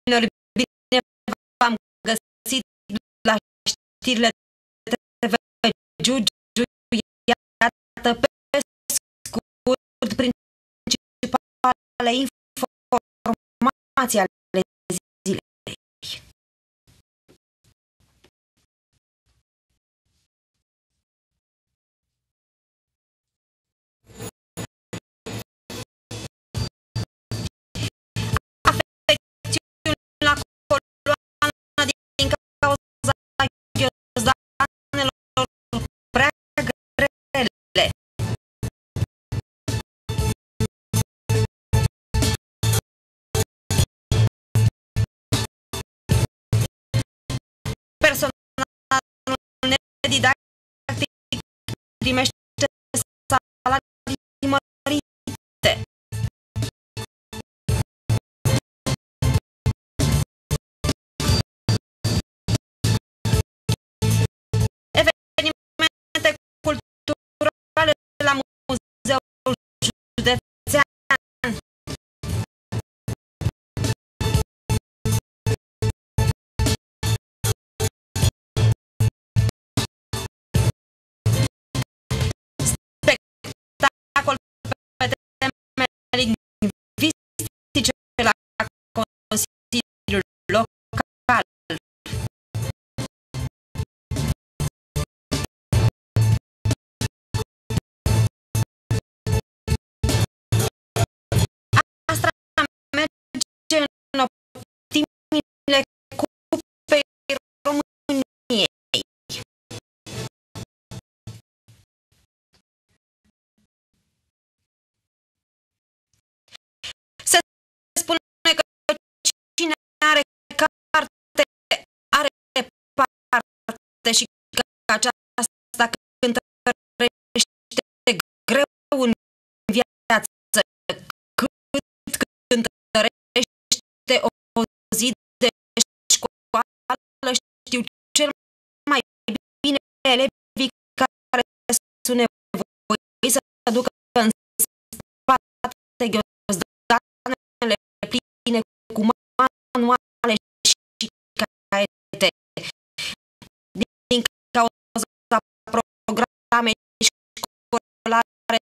bine v-am găsit la știrile TV Giugiu. Iată pe scurt principalele informații ale zilei. Afecțiuni la coloană din cauza ghiozdanelor prea grele. Personalul nedidactic primește salarii mărite. Evenimente culturale la Muzeul Județean. Spectacol pe teme lingvistice la Consiliul Local. Astra merge în optimile Cupei României. Se spune că cine are carte are parte și că aceasta cântărește greu în viață, cât cântărește o zi de școală. Știu cel mai bine elevii care sunt nevoiți să ducă în spate ghiozdanele pline cu manuale și caiete. Din cauza programei școlare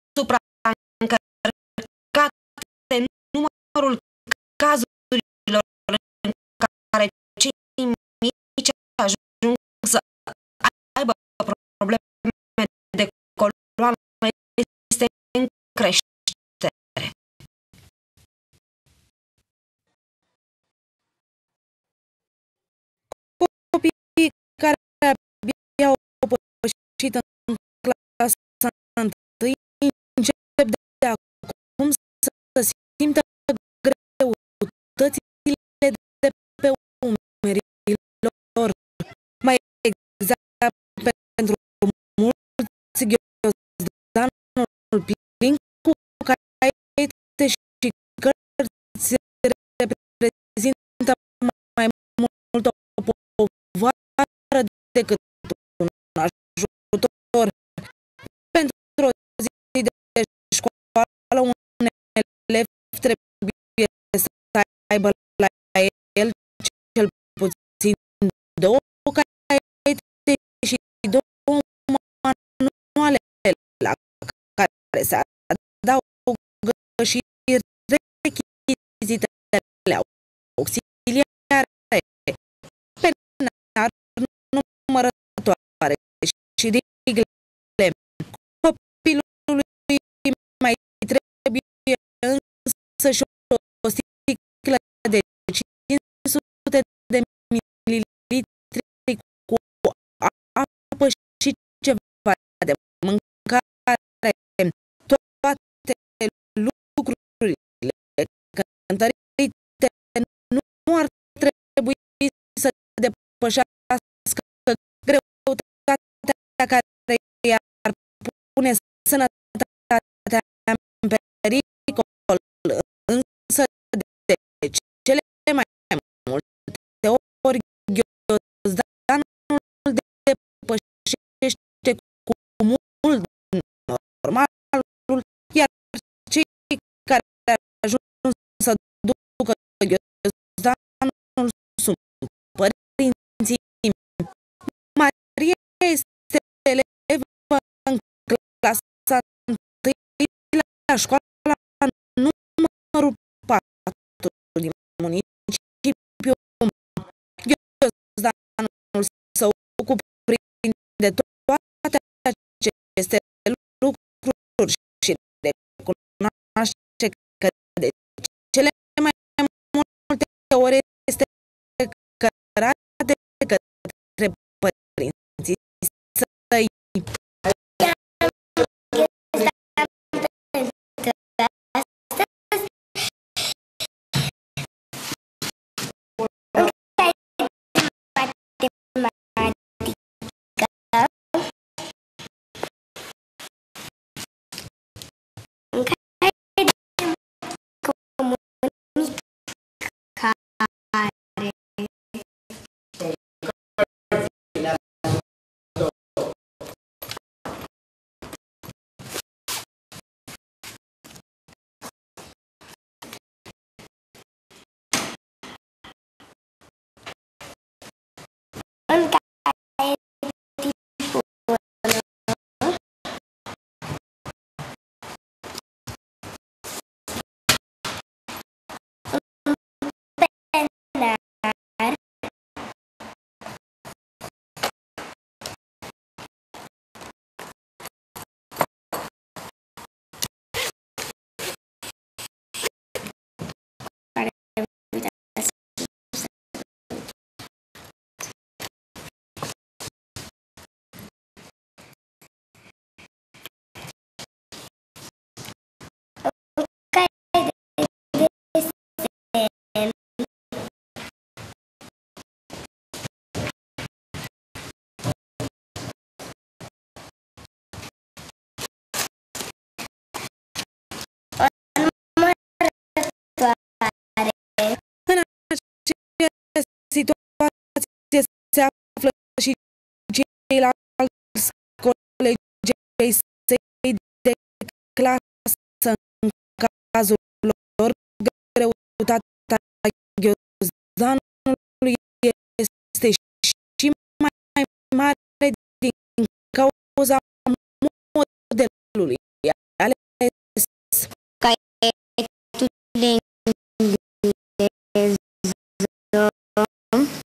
supraîncărcate, numărul cazurilor în care cei mici ajung să aibă probleme de coloană este în creștere. Copiii care abia au pășit în clasa 1 încep de acum să simtă greutățile de pe umerii lor. Mai exact, pentru mulți, ghiozdanul plin cu caiete și cărți reprezintă mai mult o povară decât un ajutor. Pentru o zi de școală, un elev trebuie să aibă la el cel puțin 2 caiete și 2 manuale la care se adaugă și rechizitele auxiliare, penar, numărătoare și rigle. Copilului mai trebuie însăși o sticlă de 500 de mililitri cu apă și ceva de mâncare. Toate lucrurile cântărite nu ar trebui să depășească greutatea care i-ar pune sănătatea în pericol, însă de cele mai multe ori ghiozdanul depășește cu mult normalul, iar cei care ajung să ducă ghiozdanul școala numărul 4 din municipiu, ghiozdanul său cuprinde toate aceste lucruri și recunoaște că de cele mai multe ori este cărat de către părinții săi. În această situație se află și ceilalți colegi ai săi de clasă. În cazul lor, greutatea ghiozdanului este și mai mare din cauza modelului ales.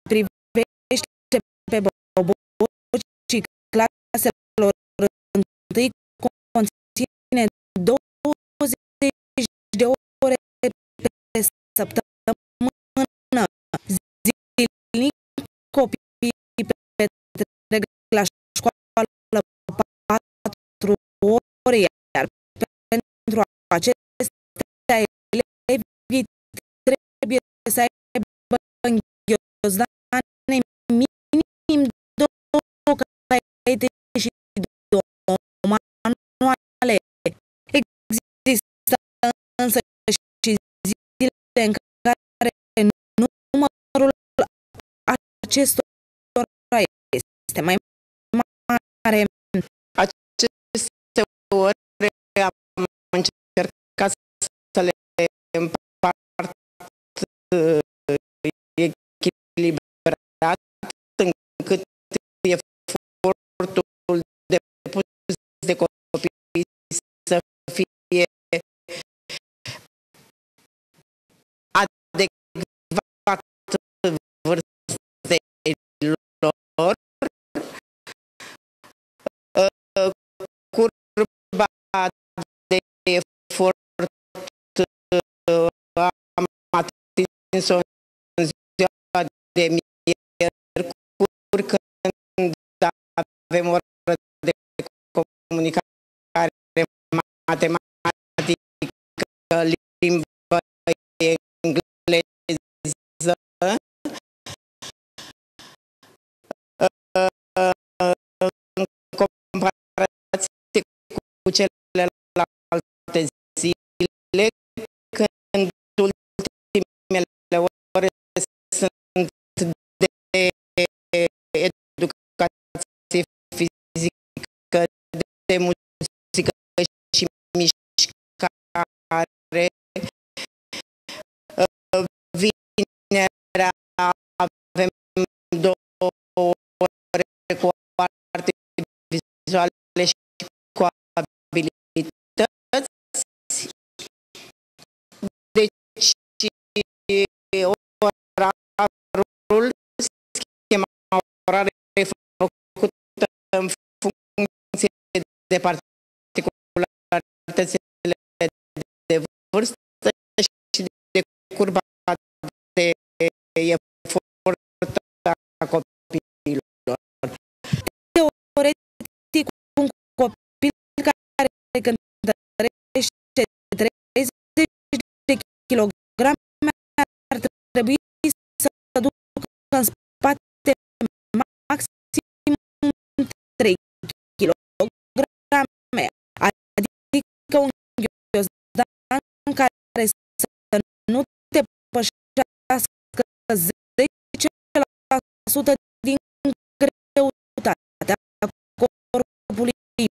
privește pe bobocii claselor întâi, conține 20 de ore pe săptămână. Zilnic, copiii petrec la școală 4 ore, iar pentru acestea elevii trebuie să aibă în ghiozdane minim 2 caiete și 2 manuale. Există însă și zile în care numărul acestora este mai mare. Aceste ore am încercat să le împart echilibrat, încât efortul depus de copii să fie adecvat vârstei lor. Curba de efort am atins-o în ziua de miercuri, când avem oră de comunicare matematică, limbă engleză. În comparație cu celelalte zile, când ultimele ore sunt de educație fizică, de muzică și mișcare. Vinerea avem 2 ore cu arte vizuale și cu abilități. Deci, orarul, schema orară e făcută în funcție de particularitățile de vârstă și de curba de efort a copiilor. Teoretic, un copil care cântărește 30 de kilograme ar trebui să ducă în spate maxim 3 kilograme, adică un ghiozdan care să nu depășească 10% din greutatea corpului.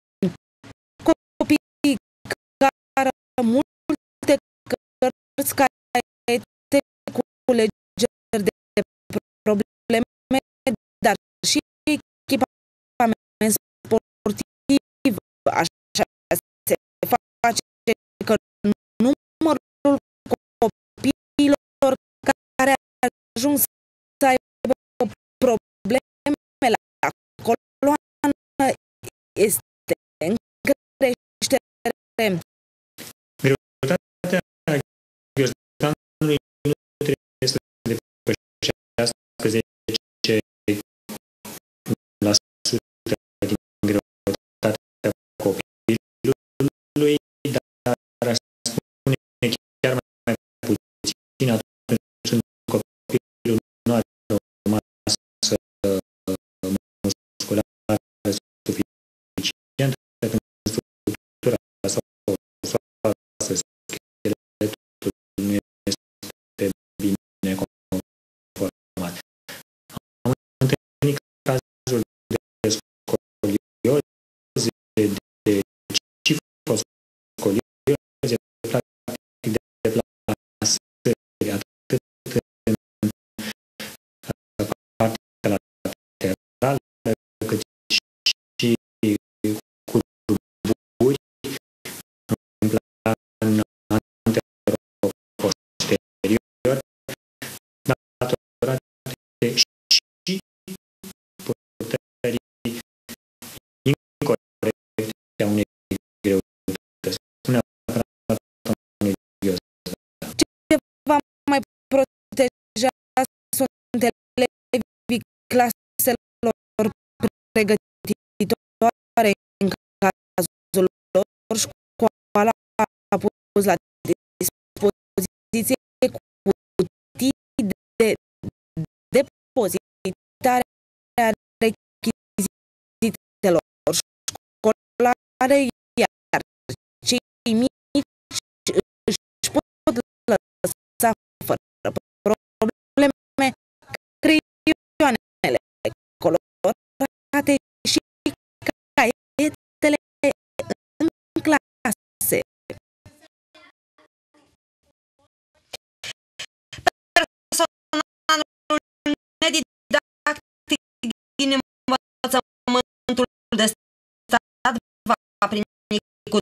Copiii cară multe cărți, caiete cu legeri de probleme, dar și echipament sportiv. Așa se face că numărul copiilor care ajung să aibă probleme la coloană este în creștere. Greutatea ghiozdanului nu trebuie să depășească 10% din greutatea copilului, dar aș spune chiar mai puțin atunci când copilul nu are o masă musculară suficientă, când structura sau osoasă, scheletul nu este bine conformat. claselor pregătitoare, în cazul lor, școala a pus la dispoziție cutii de depozitare a rechizitelor școlare, iar cei mici își pot lăsa fără probleme creioanele colorate și caietele în clase. Personalul nedidactic din învățământul de stat va primi cu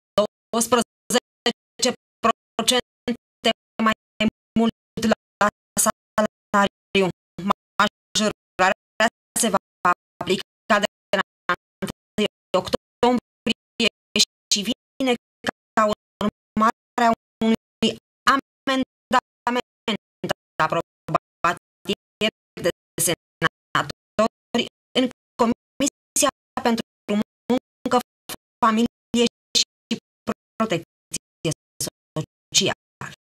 12% mai mult la salariu. Majorarea se va aplica de la 1 octombrie și vine ca urmare a unui amendament aprobat ieri de senatori în Comisia pentru Muncă, Familie și Protecție Socială.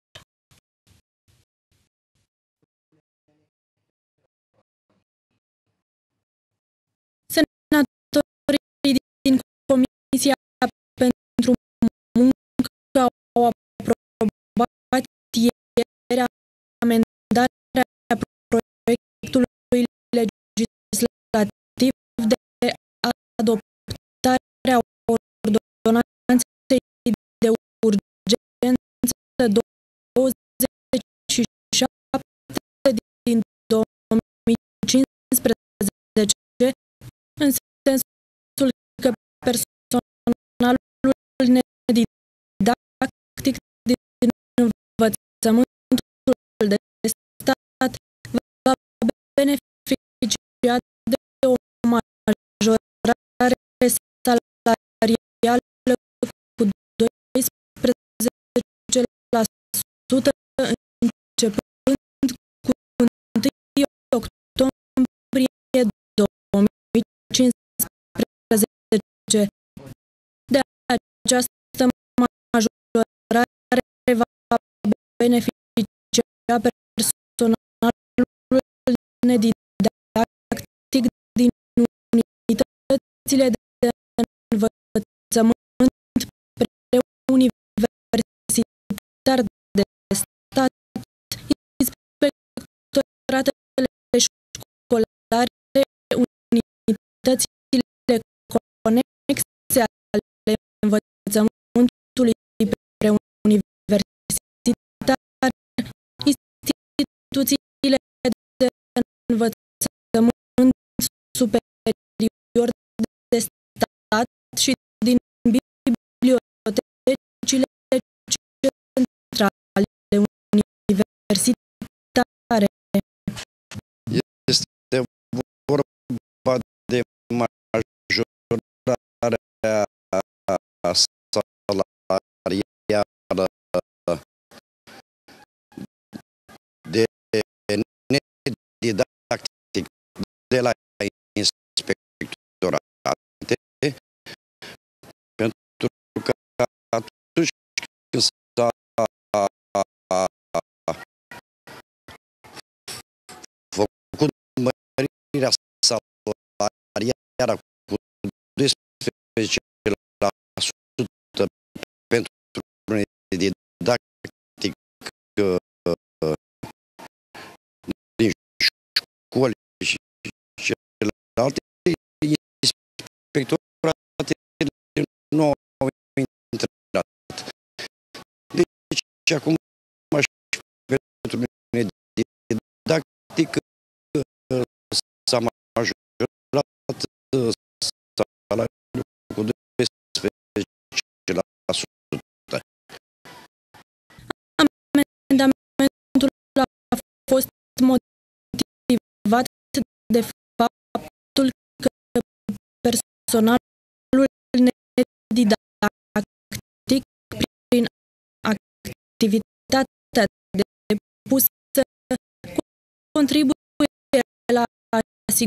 Senatorii din Comisia pentru Muncă au aprobat ieri amendarea proiectului legislativ de adoptare a ordonanței de urgență 27 din 2015, în sensul că personalul nedidactic din învățământul de stat va beneficia de o majorare salarială cu 12% începând cu 1 octombrie 2015. De această majorare va beneficia personalul nedidactic din unitățile de învățământ preuniversitar de stat, inspectoratele școlare, unitățile conexe ale învățământului preuniversitar, instituțiile de învățământ superior de stat și din bibliotecile centrale universitare. Este vorba de majorarea salarială de nedidactic de la inspectorate, pentru că atunci când s-a făcut mărirea salarială cu 12% pentru nedidactic din școli și celelalte, inspectoratele nu au intrat. Deci acum pentru nedidactic s-a majorat salariul cu 12%. Amendamentul a fost motivat de faptul că personalul nedidactic, prin activitatea depusă, contribuie la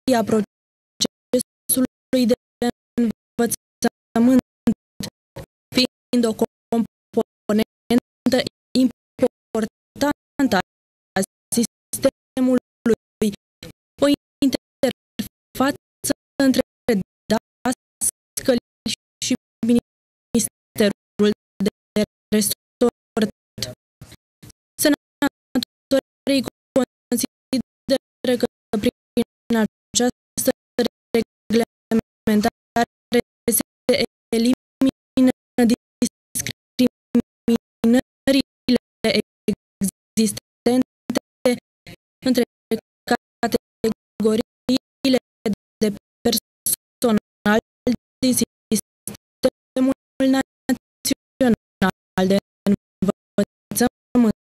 a procesului de învățământ, fiind o componentă importantă a sistemului, o interfață între dascăli și Ministerul de Resort. Senatorii consideră că prin această reglementare se elimină discriminările existente între categoriile de personal din sistemul național de învățământ.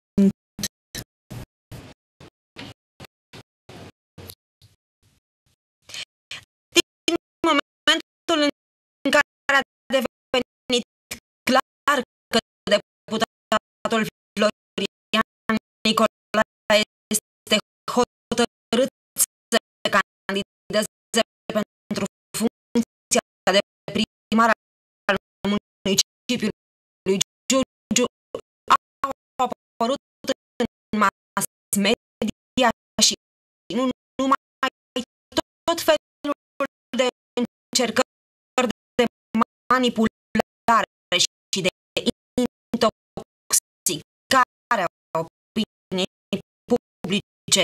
Momentul în care a devenit clar că deputatul Florian Nicolae este hotărât să candideze pentru funcția de primar al municipiului Giurgiu, au apărut în mass media și nu numai tot felul de încercări de manipulare și de intoxicare a opiniei publice.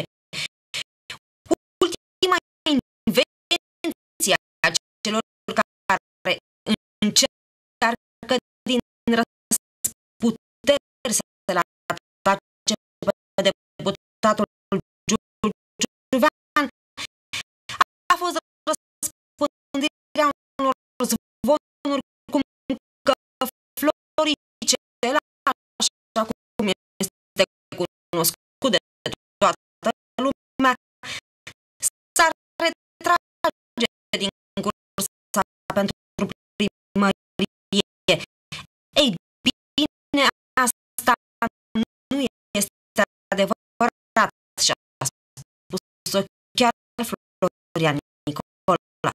Ultima invenție a celor care încearcă din răsputeri să-l atace pe deputatul Giurgiuvean a fost răspândirea unor zvonuri cum că Floricel, așa cum este cunoscut de toată lumea, s-ar retrage din cursa pentru primărie. Ei bine, asta nu este adevărat și a spus-o chiar Florian Nicolae.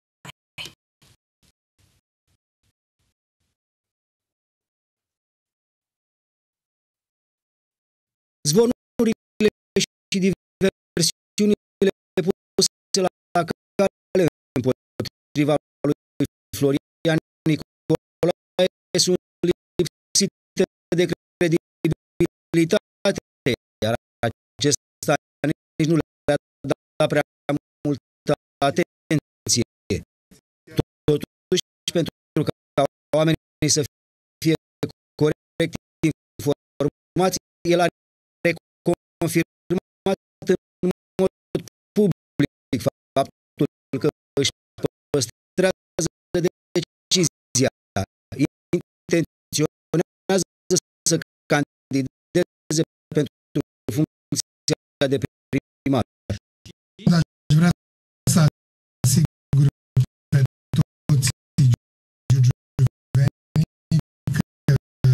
Zvonurile și diversiunile puse la cale împotriva lui Florian Nicolae sunt lipsite de credibilitate, iar acesta nici nu le-a dat prea multă atenție. Totuși, pentru ca oamenii să fie corect informați, el a confirmat în mod public faptul că își păstrează decizia. Intenționează să candideze pentru funcția de primar. Aș vrea să asigur pe toți giurgiuveni că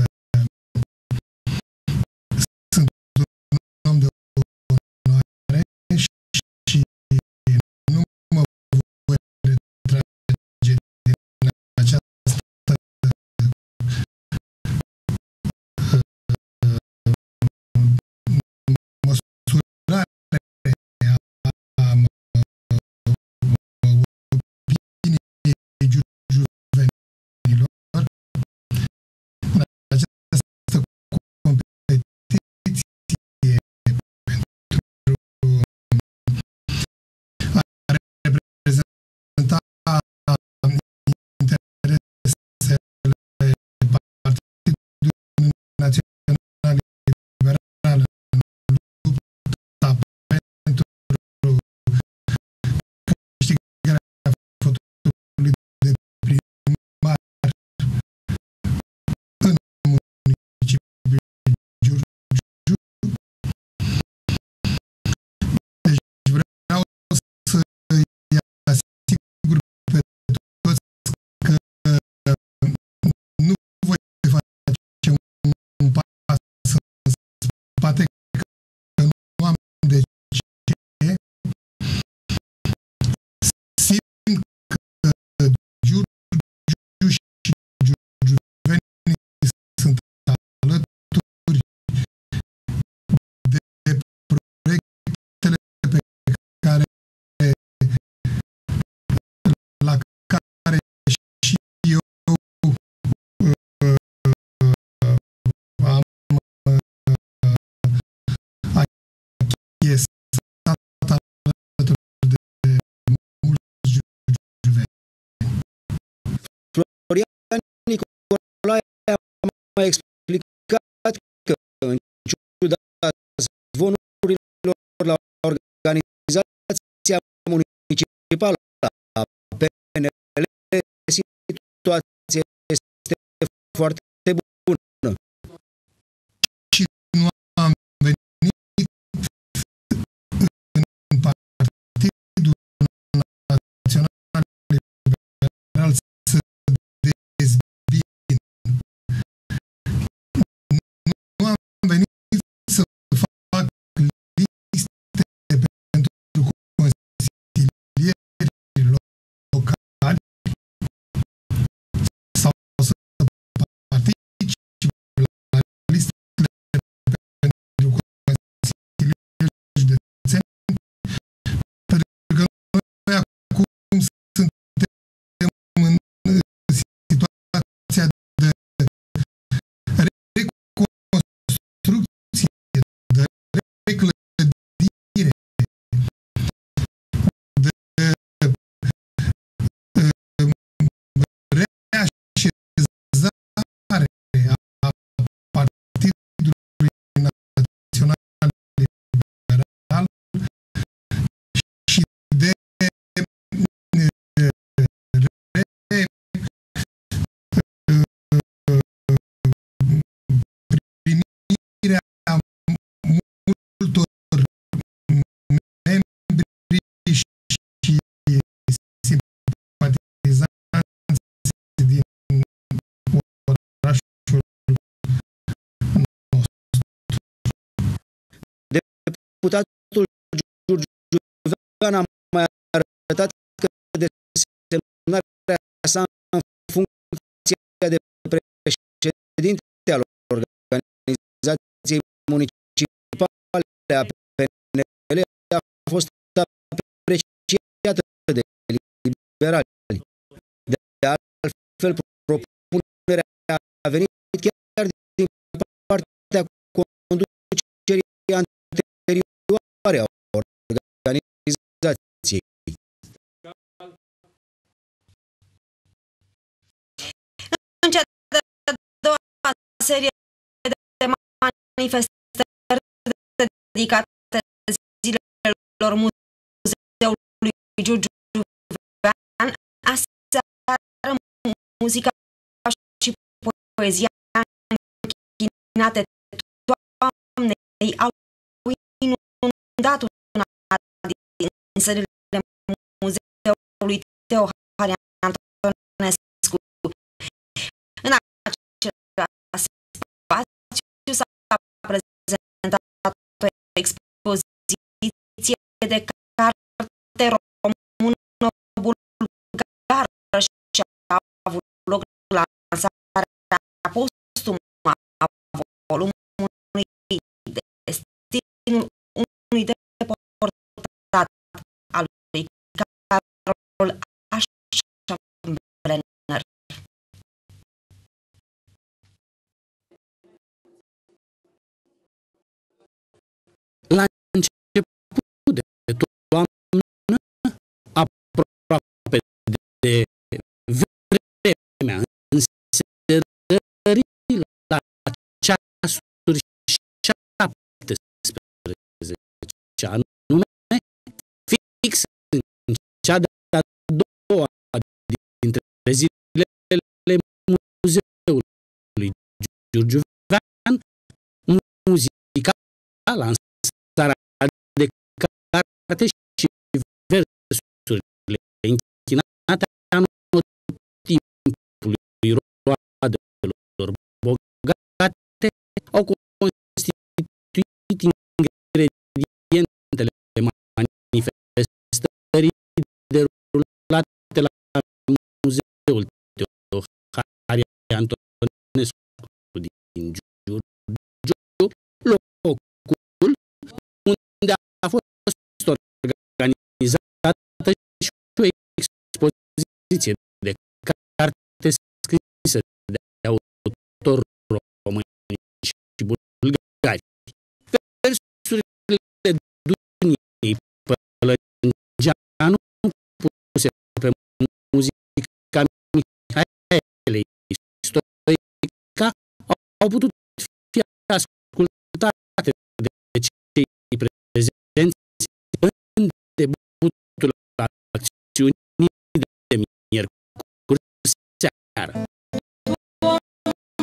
sunt un om de onoare și nu mă voi retrage din această măsurare foarte bună. Și nu am venit în Partidul Național Liberal să dezbin. Nu am venit să fac liste pentru consilierii locali sau să particip la listele pentru consilierii județeni, pentru că noi acum suntem în situația de reconstrucție, de reclădire, de reașezare a Partidului Național Liberal și de primirea multor membri și simpatizanți din orașul nostru. Deputatul Giurgiuvean a mai arătat că desemnarea sa în funcție de președinte al organizației municipale a PNL a fost apreciată de liberali. De altfel, propunerea a venit chiar din partea conducerii anterioare a organizației. În cea de-a doua serie de manifestări dedicate zilelor Muzeului Giurgiu Vean, aseară muzica și poezia închinate Doamnei au inundat una din sările Muzeului Teohari Antonescu. În același spațiu s-a prezentat o expoziție de carte română bulgară și a avut loc lansarea postumă a volumului Destinul unui deportat al lui Carol Aschenbrenner. La început de toamnă, aproape de vremea înserării la ceasuri 17, anume, fix în cea de-a doua dintre zilele Muzeului Giurgiu Vean, muzica, lansarea de carte și versurile închinate anotimpului roadelor bogate au constituit ingredientele manifestării derulate la Muzeul Teohari Antonescu din Giurgiu, locul unde a fost organizată și o expoziție de carte scrisă de autori români și bulgari. Versurile Duniei Pălăngeanu, puse pe muzica Mihaelei Stoica, au putut fi ascultate de cei prezenți în debutul acțiunii de miercuri seară.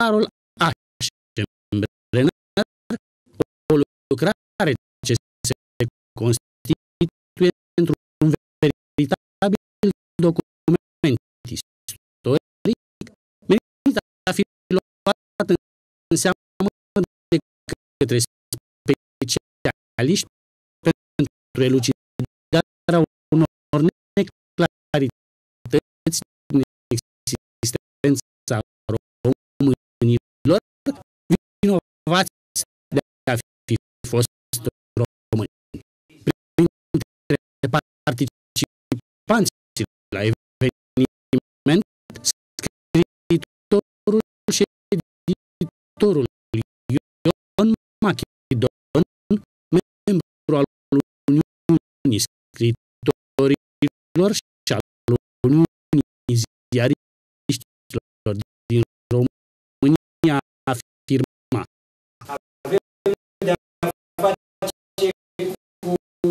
Carol Aschenbrenner, o lucrare ce se constituie într-un veritabil document istoric, merită a fi luat în seamă de către specialiști pentru elucidarea unor neclarități din existența românilor vinovați de a fi fost români. Printre participanții la eveniment, scriitorul și editorul Ion Machidon, membru al Uniunii Scriitorilor și al Uniunii Ziariștilor din România, afirma: avem de-a face cu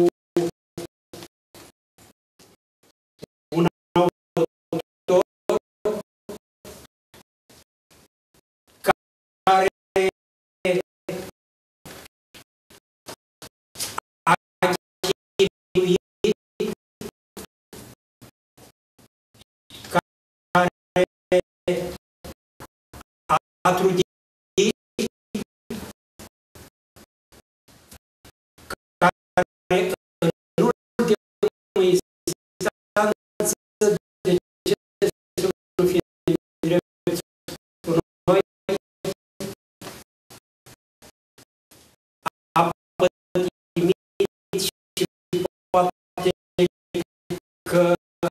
un autor care a chinuit, care a trudit, care în ultimă instanță decide să fie drept cu noi, a pătimit și poate că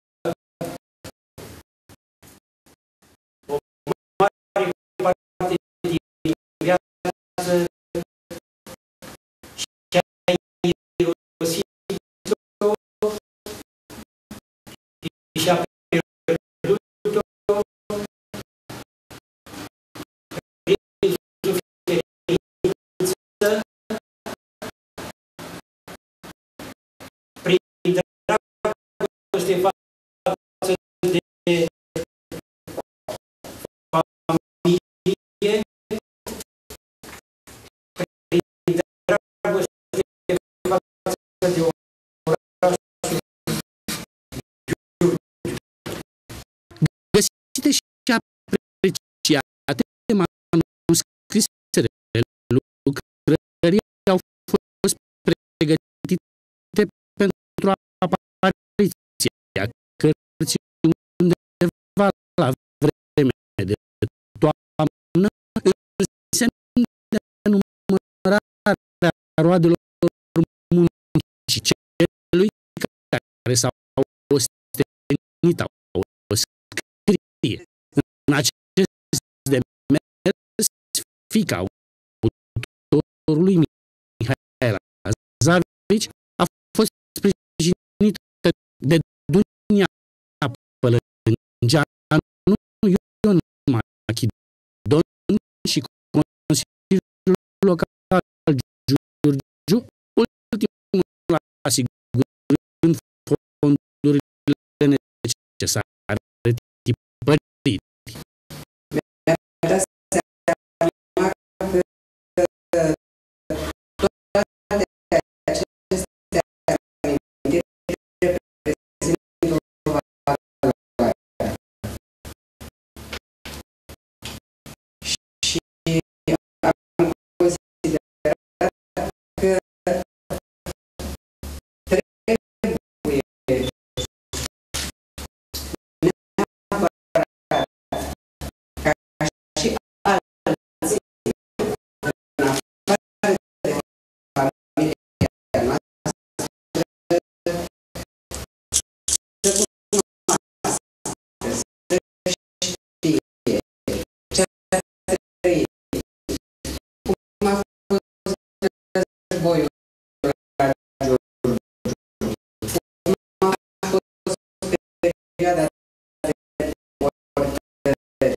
o mare parte din viață și-a irosit-o și-a pierdut-o prin suferință, prin dragoste față de familie, prin dragoste față de orașul Giurgiu. Găsite și apreciate manuscrisele lucrării au fost pregătite pentru apariția cărții undeva la vreme de toamnă, în semn de numărarea roadelor muncii celui care s-au ostenit a o scrie. În acest demers, fiica autorului Mihaela Zavici a fost sprijinită de Dunia Pălângeanu, Ion Machidon și Consiliul Local Giurgiu, ultimul asigurând fondurile necesare tipării. Mi-a dat seama că toate aceste amintiri reprezintă o valoare. Și am considerat că trebuie neapărat ca și alții, în afară de familia noastră, să cunoască, să știe ce a trăit, cum a fost războiul la Giurgiu, cum a fost perioada de deportări,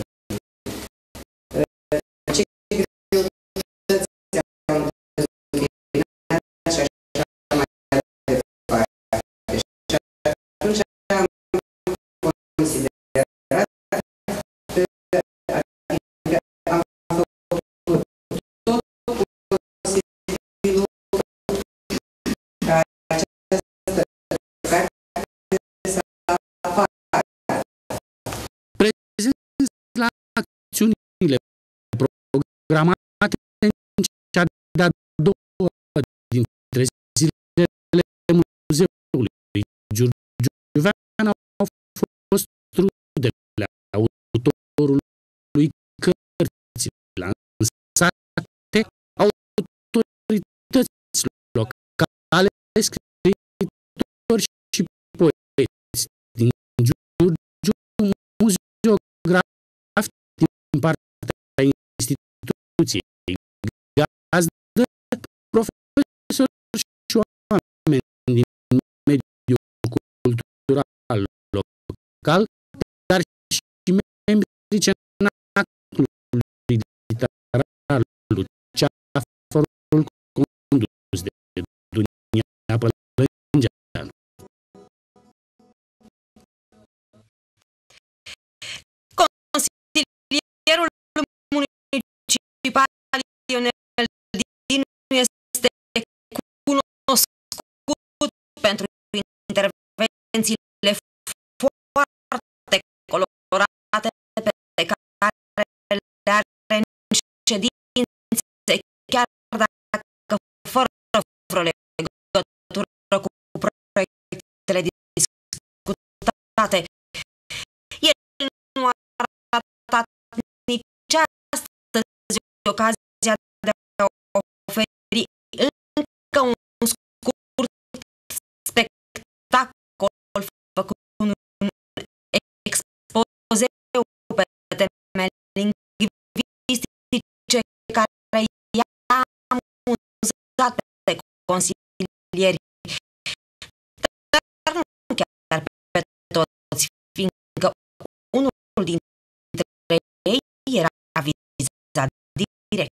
ce greutăți au întâmpinat și așa mai departe. Și atunci am considerat că adică programate în cea de-a doua dintre zilele muzeului Giurgiu Vean au fost rudele autorului cărții lansate, autorități locale, scriitori și poeți din Giurgiu, muziografi din partea instituției gazdă, profesori și oameni din mediul cultural local, dar și membrii Cenaclului Literar Luceafărul, condus de Dunia Pălângeanu. Consilierul municipal Ionel Dinu este cunoscut pentru intervențiile foarte colorate pe care le are în ședințe, chiar dacă fără vreo legătură cu proiectele discutate. El nu a ratat nici astăzi ocazia de a oferi încă un scurt spectacol făcând un expozeu pe teme lingvistice care i-a amuzat pe consilieri, dar nu chiar pe toți, fiindcă unul dintre ei era vizat direct.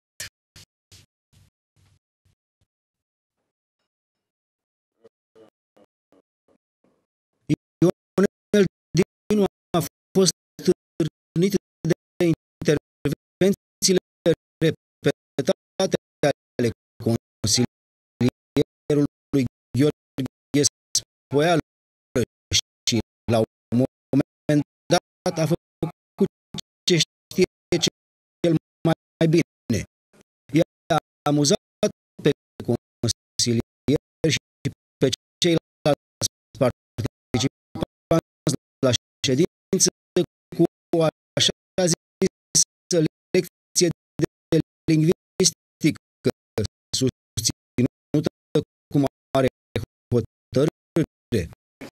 Ionel Dinu a fost stârnit de intervențiile repetate ale consilierului Gheorghe Spoială și la un moment dat a făcut ce știe cel mai bine. I-a amuzat pe consilieri și pe ceilalți participanți la ședință cu o așa zisă lecție de lingvistică susținută cu mare hotărâre.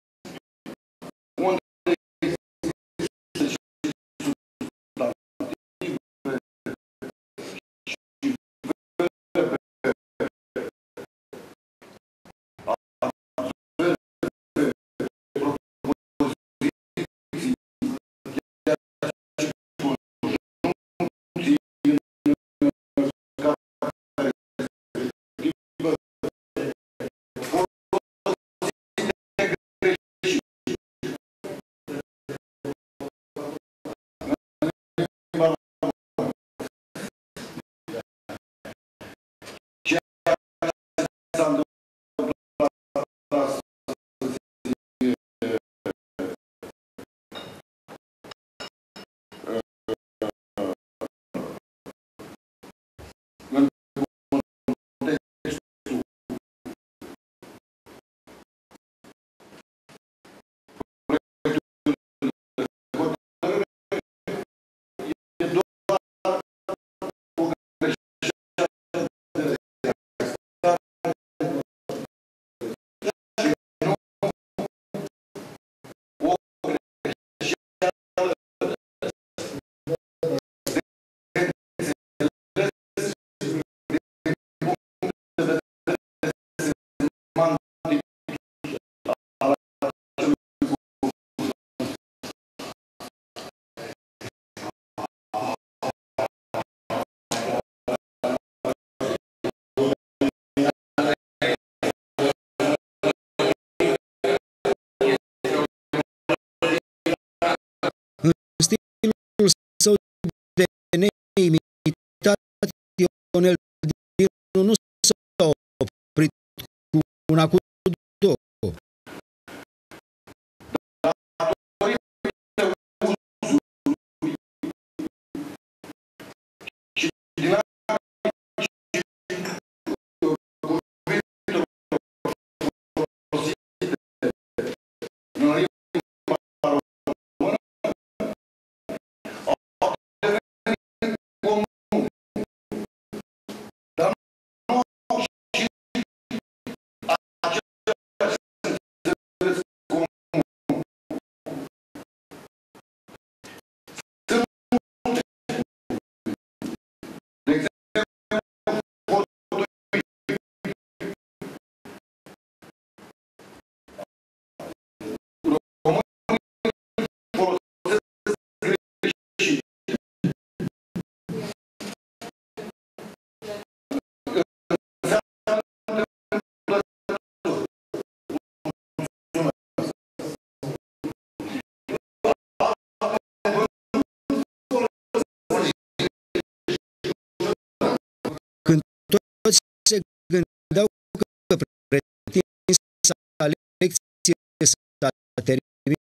Său de neimitat, Ionel Dinu nu s-a oprit cu una, cu două.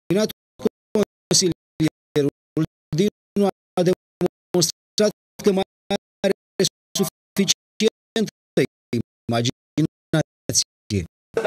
Examinat consilierul Dinu a demonstrat că mai are suficientă imaginație.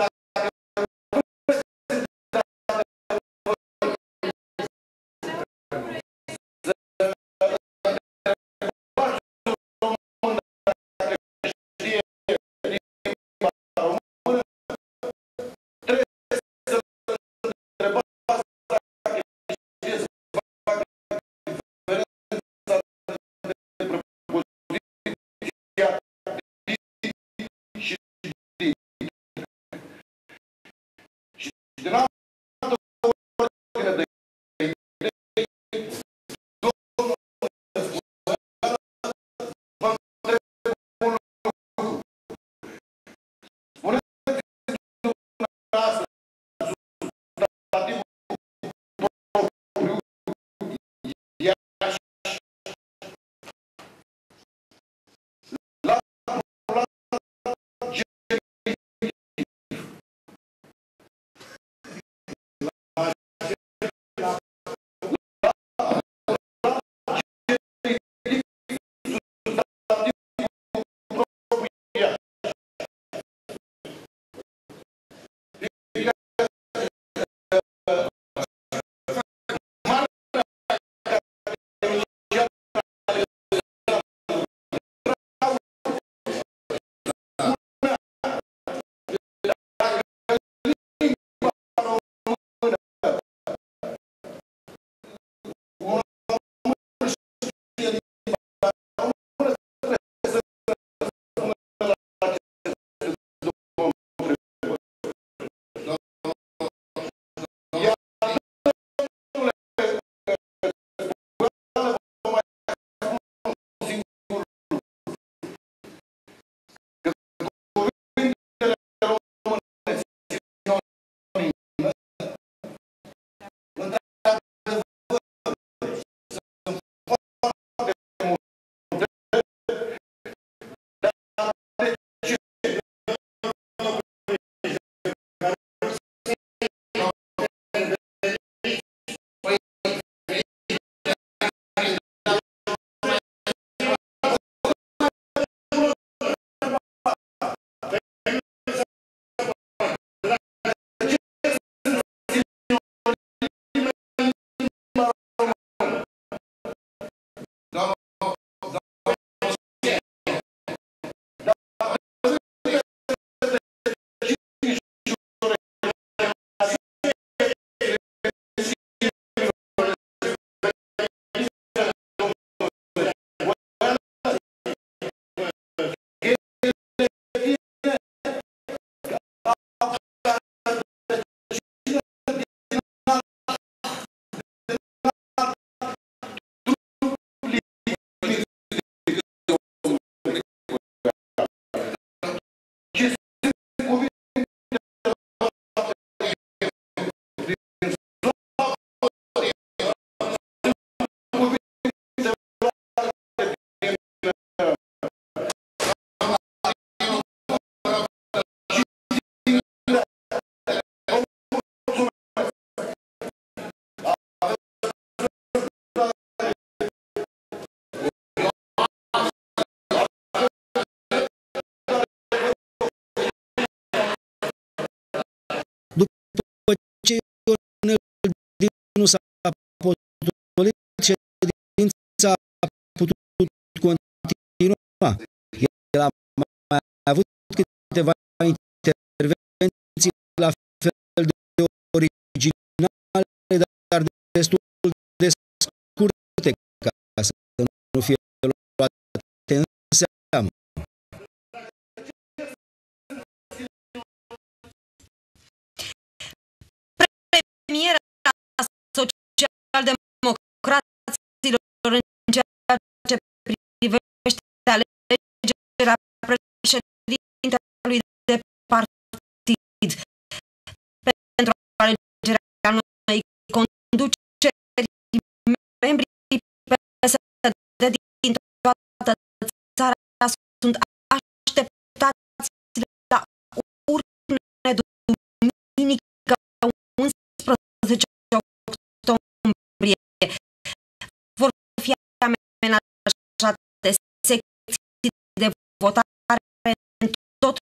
Nu s-a potolit, ședința a putut continua. El a mai avut câteva intervenții la fel de originale, dar destul de scurte, ca să nu fie luate în seamă. Premiera social-democraților în ceea ce privește alegerea președintelui de partid pentru alegerea unei conduceri, membrii PSD din toată țara sunt așteptați la urne duminică 11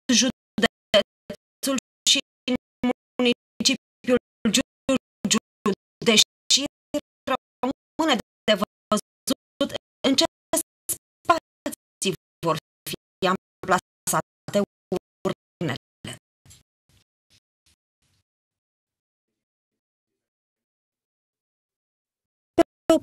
județul și în municipiul Giurgiu, deși rămâne de văzut în ce spații vor fi amplasate urnele. Pe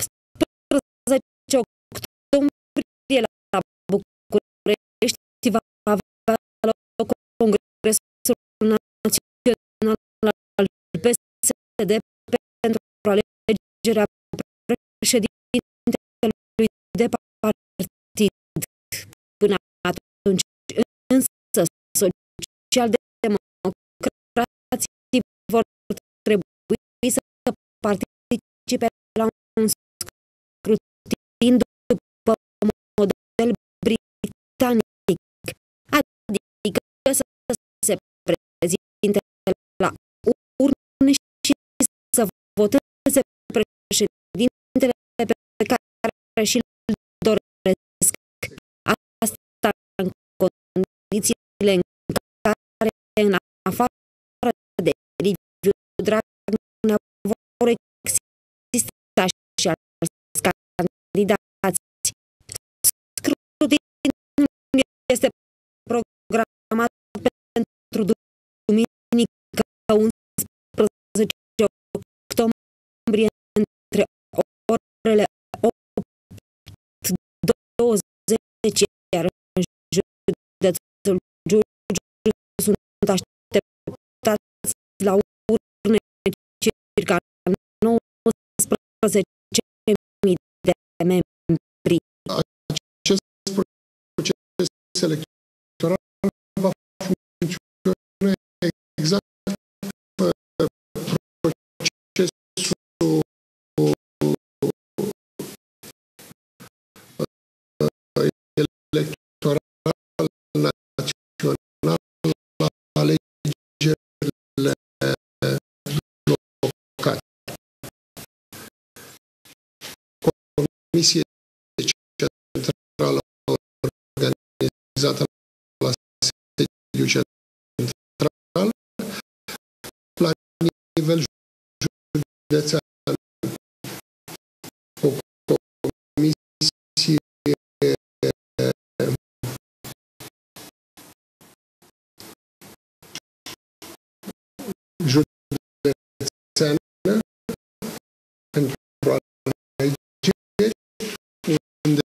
18 octombrie la București va avea loc Congresul Național al PSD pentru alegerea președintelui de partid. Până atunci, însă, socialdemocrații vor trebui să participe la un scrutin după model britanic, adică să se prezinte la urne și să voteze președintele pe care și-l doresc. Asta în condițiile în care, în afară de Liviu Dragnea, vor exista și alți candidați. Scrutinul este programat pentru duminică 11 octombrie între orele 8-20, iar în județul Giurgiu sunt așteptați la urne circa 19.000 de membri. Acest proces electoral va funcționa exact procesul electoral național la alegerile locale. Comisie centrală organizată la sediu central, la nivel județean, o comisie județeană pentru alegeri, unde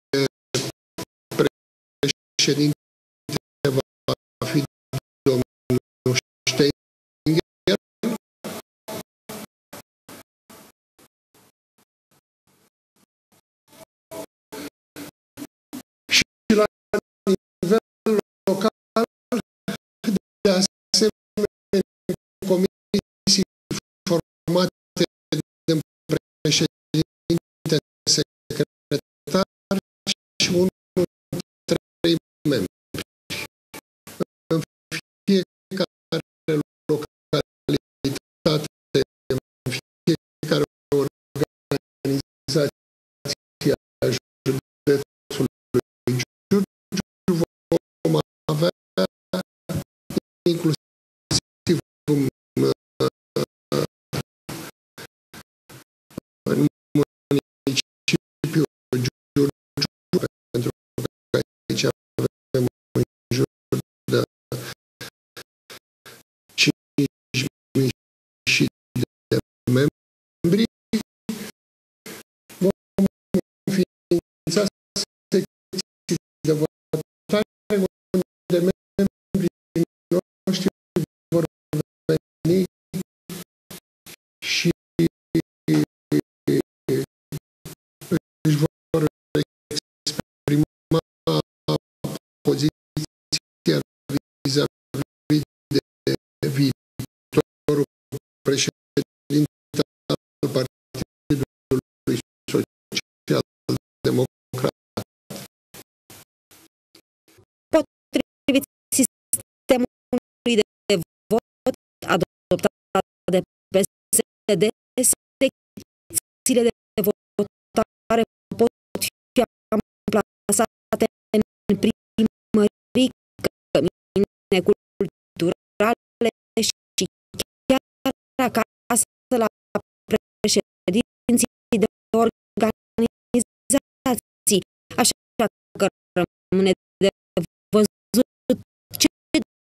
președinte va fi domnul Steiner, și la nivel local, de asemenea, comisii formate din președinte, secretar și 1-3 membri. În fiecare localitate, în fiecare organizație a județului Giurgiu vom avea inclusiv în municipiul Giurgiu, pentru că aici avem în jur de 5.000 și de membri, vom înființa secții de votare unde membrii noștri vor veni și își vor exprima poziția vis-a-vis de viitorul președinte al Partidului Social-Democrat. Potrivit sistemului de vot adoptat de PSD, secțiile de votare pot fi amplasate în primării,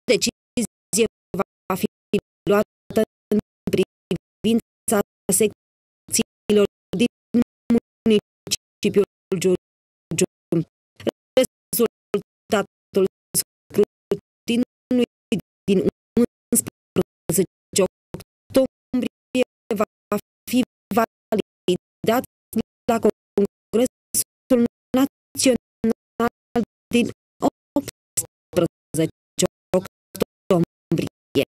decizie va fi luată în privința secțiilor din municipiul Giurgiu. Rezultatul scrutinului din 11 octombrie va fi validat la Congresul Național din 18 octombrie.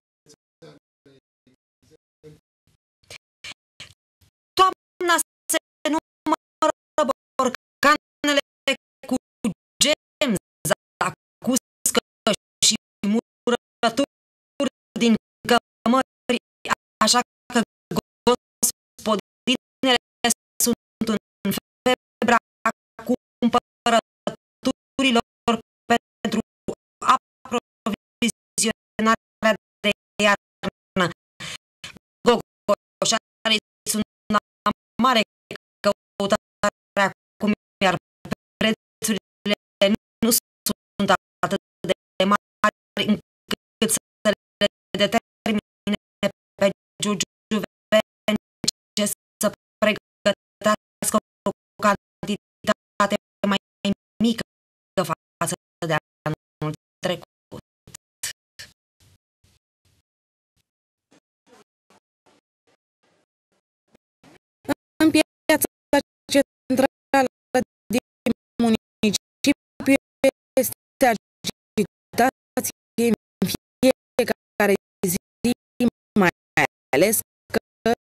Toamna se numără borcanele cu gem, zacuscă și murături din cămări, așa că gospodinele sunt în febra cumpărăturilor pentru aprovizionarea de iarnă. Gogoșarii sunt la mare căutare acum, iar prețurile nu sunt atât de mari încât să le determine pe giurgiuveni să pregătească o cantitate mai mică față de anul trecut. În piața centrală din municipiu este agitație în fiecare zi, mai ales că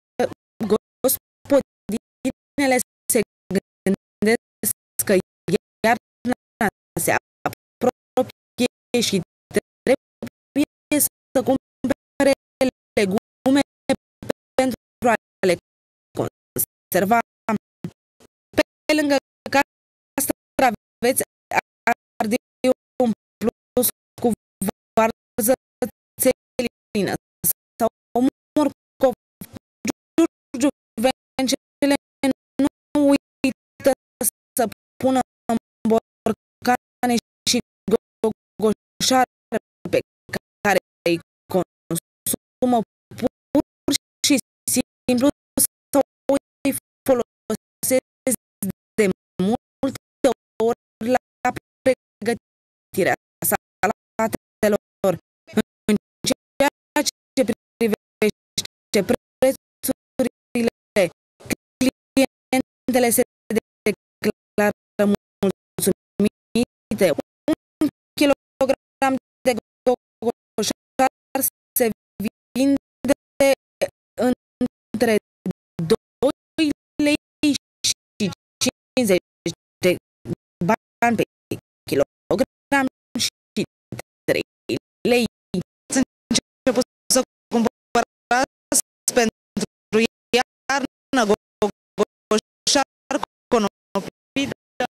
gospodinele se gândesc că iarna se apropie și trebuie să cumpere legume pentru a le conserva. Pe lângă castraveți, ardei umplut cu varză țelină sau morcov. Giurgiuvencele nu uită să pună în borcane și gogoșare pe care îi consumă pur și simplu sau îi folosesc de multe ori la pregătirea salatelor. În ceea ce privește prețurile, clientele se declară mulțumite. Un kilogram de gogoșar se vinde între 2 lei și 50 de bani pe kilogram și 3 lei. Ați început să cumpărați pentru iarnă gogoșar conopit?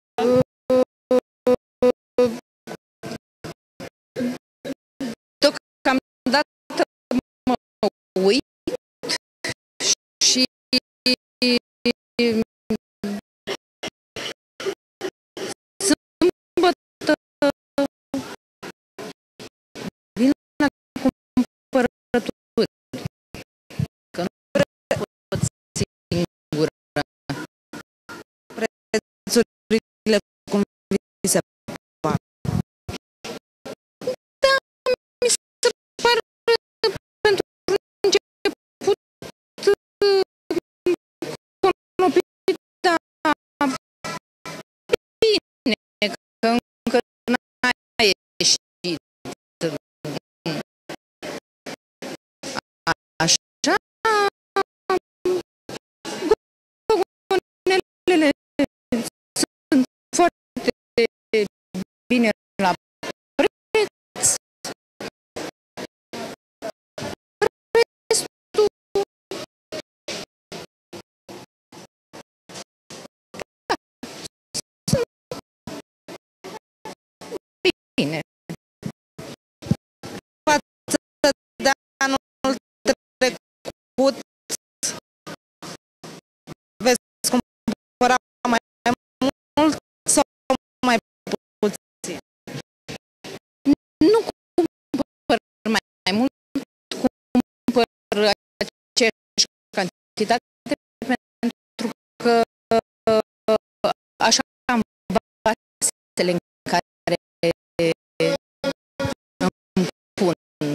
Deocamdată mă uit și sâmbătă vin la cumpărături, că nu pot singură. Prețurile cum vi se par. Da, mi se pare pentru început conopita bine, că încă n-a ieșit. Așa, gogonelele sunt foarte bine la preț. Restul sunt bine. Față de anul trecut, veți cumpăra mai mult sau mai puțin? Nu cantitate pentru că așa am vasele în care îmi pun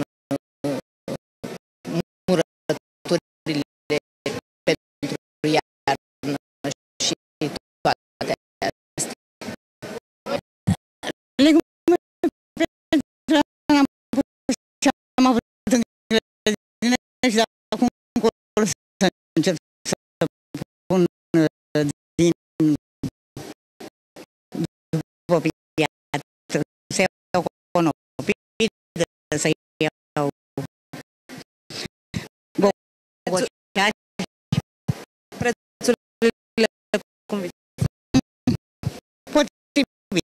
murăturile pentru iarnă și toate astea. Legume am pus și am avut în grădină și de acum încolo să încep să pun din după piață, să iau conopidă, să iau gogoșaci. Prețurile cum potrivit.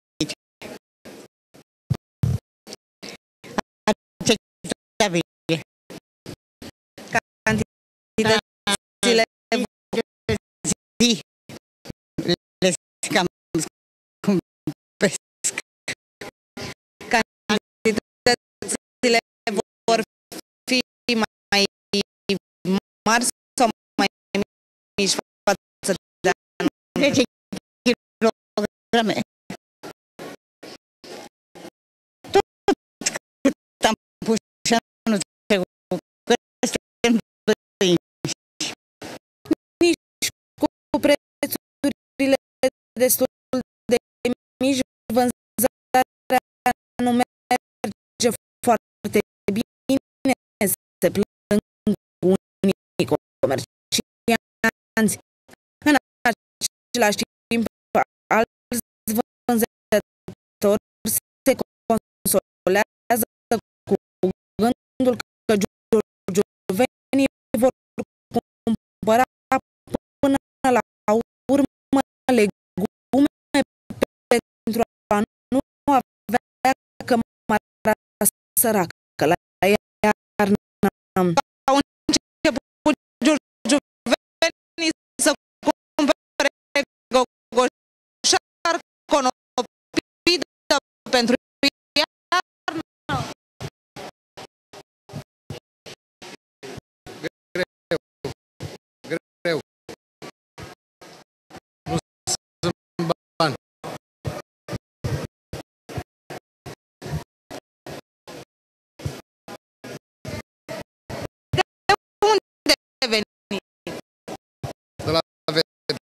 Acceptabile. Cantitățile zi le cam scumpesc. Cantitățile vor fi mai mari sau mai mici față de anul? 10 kilograme. Tot cât am pus și anul trecut, nici cu prețurile destul de mici, vânzarea nu merge foarte bine, se plâng unii comercianți. În același timp, alți vânzători se consolează cu gândul că giurgiuvenii vor cumpăra până la urmă legume pentru a nu avea cămara săracă la iarnă. Au început giurgiuvenii să cumpere gogoșar, conopidă pentru iarnă. Greu. Nu sunt bani. De unde veni? De la vede.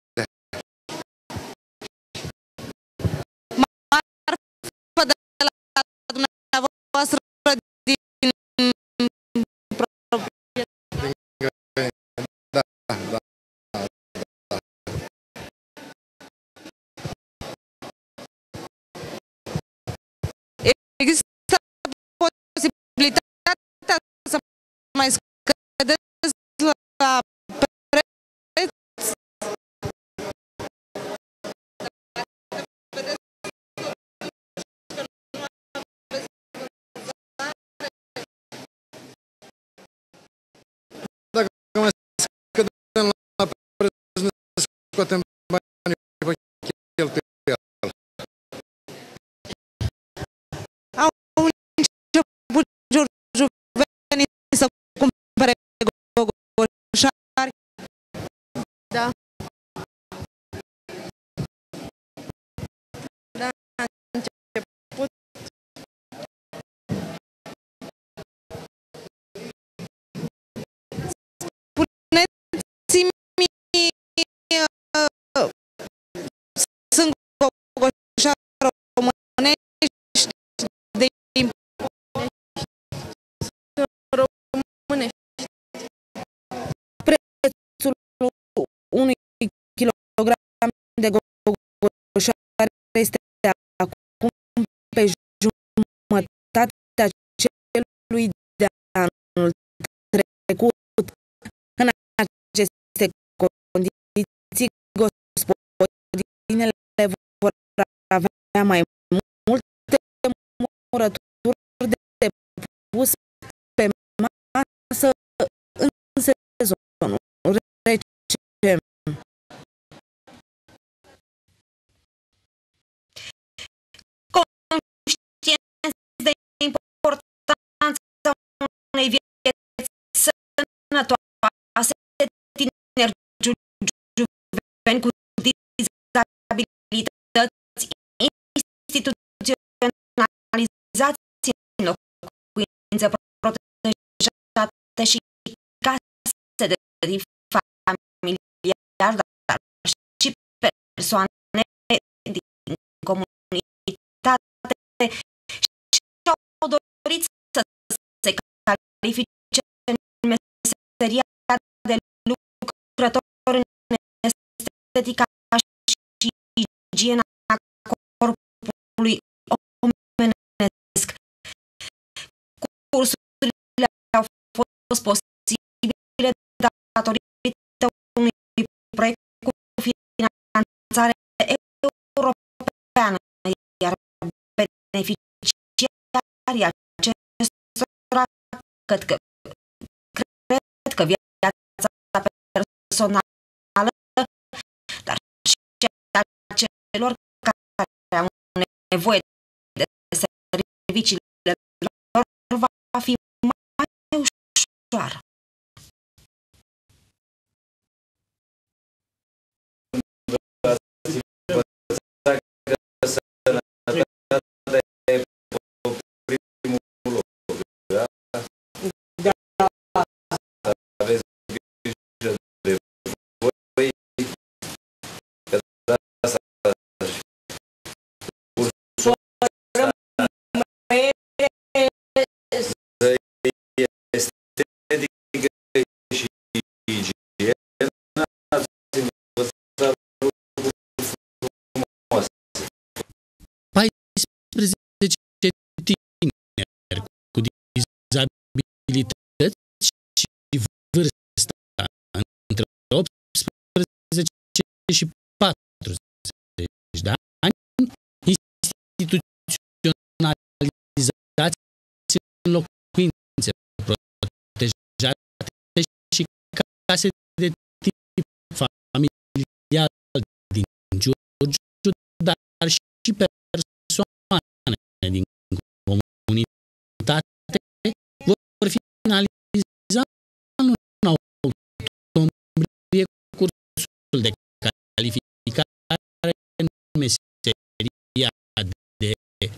Marfa de la dumneavoastră din Da. Există posibilitatea să mai scădeți la preț? Dacă mai scădem la preț, ne scoatem banii pe cheltuială. Au început giurgiuvenii să cumpere gogoșari? Da. Da, a început. Spuneți-mi, sunt gogoșari românești de românești. Prețul unui kilogram de gogoșari este acum pe jumătatea celui de anul trecut. În aceste condiții, gospodinele vor avea mai multe murături de pus pe masă în sezonul rece. Conștienți de importanța unei vieți sănătoase, locuințe protejate și case de tip familiar, dar și persoane din comunitate și-au dorit să se califice în meseria de lucrător în estetica și igiena corpului omenesc. Cursurile au fost posibile datorită unui proiect cu finanțare europeană, iar beneficiarii acestora cred că viața personală, dar și a celor care au nevoie de serviciile lor va fi mai ușoară. Tineri cu dizabilități și vârsta între 18 și 40 de ani, instituționalizați în locuințe protejate și case de tip familial din Giurgiu, dar și persoane din comunitate vor finaliza în octombrie cursul de calificare în meseria de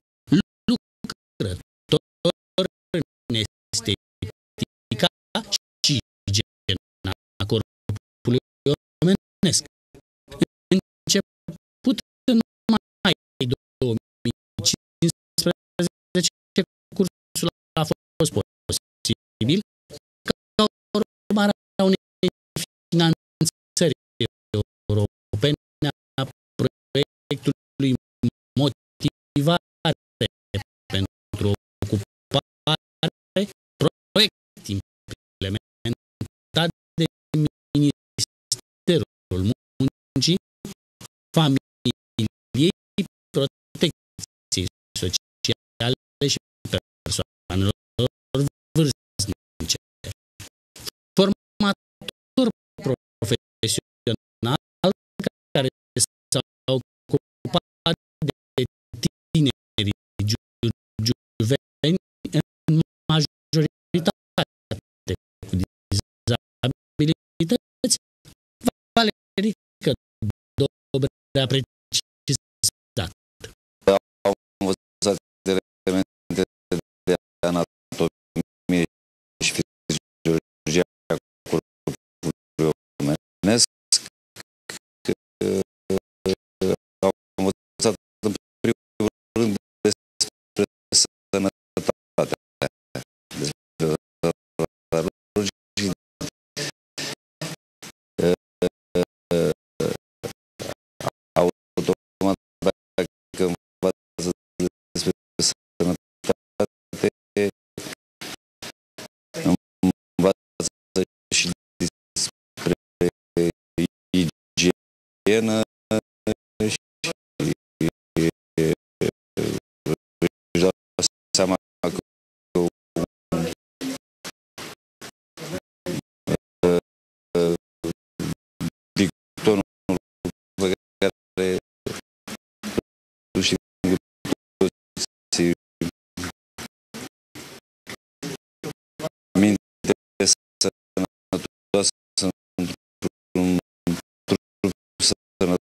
lucrător în estetica și igiena corpului omenesc. Început în mai 2015, cursul a fost posibil ca urmare a unei finanțări europene a proiectului Motivare pentru Ocupare, proiect implementat de Ministerul Muncii, Familiei, Protecției Sociale și persoanelor vârstnice. Formator profesional care s-a ocupat de tinerii giurgiuveni în majoritate cu dizabilități, Valerica Dobrea a precizat. Au învățat elemente de anatomie și fiziologia corpului omenesc. Au învățat în primul rând despre sănătate, despre radiologie, automat dacă învață despre sănătate, învață și despre igienă și își dau seama că dictonul pe care îl știm cu toții, minte sănătoasă într-un trup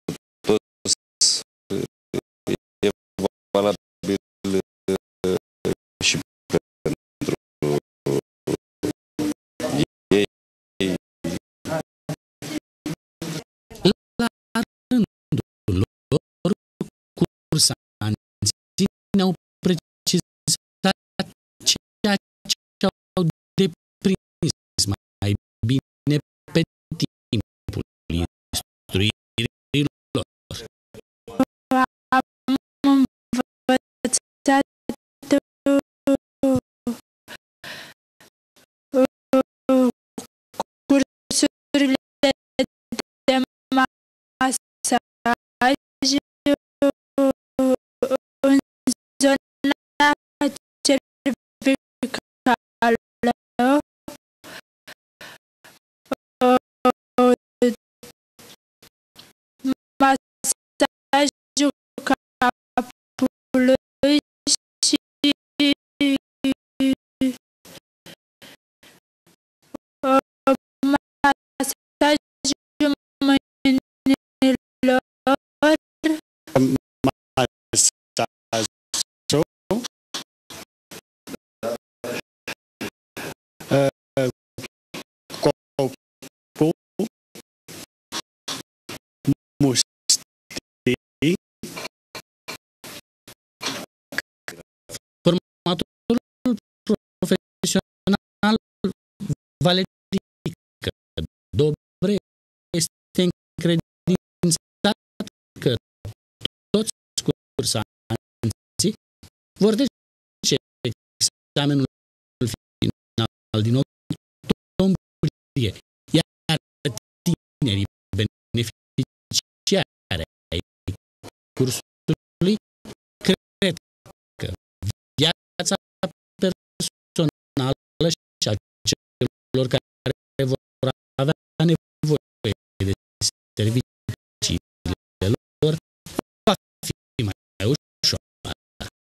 Valerică Dobre este încredințat că toți cursanții vor trece examenul final din octombrie, iar tinerii beneficiari ai cursului cred că viața personală și a celor care vor avea nevoie de serviciile lor va fi mai ușoară.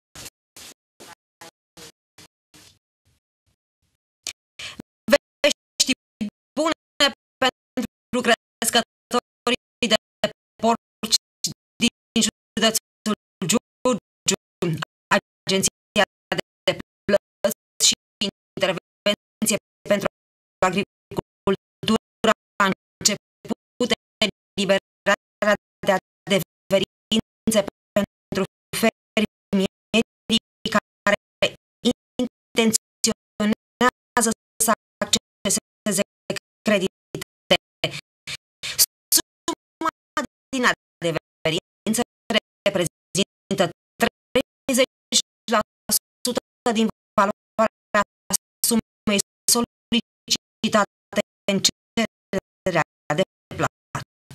Vești bune pentru crescătorii de porci din județul Giurgiu. Agenția de plăți și intervenție pentru agricultură a început eliberarea de adeverințe pentru fermierii care intenționează să acceseze credite. Suma din adeverințe reprezintă 30% din valoarea sumei solicitate în cererea de plată.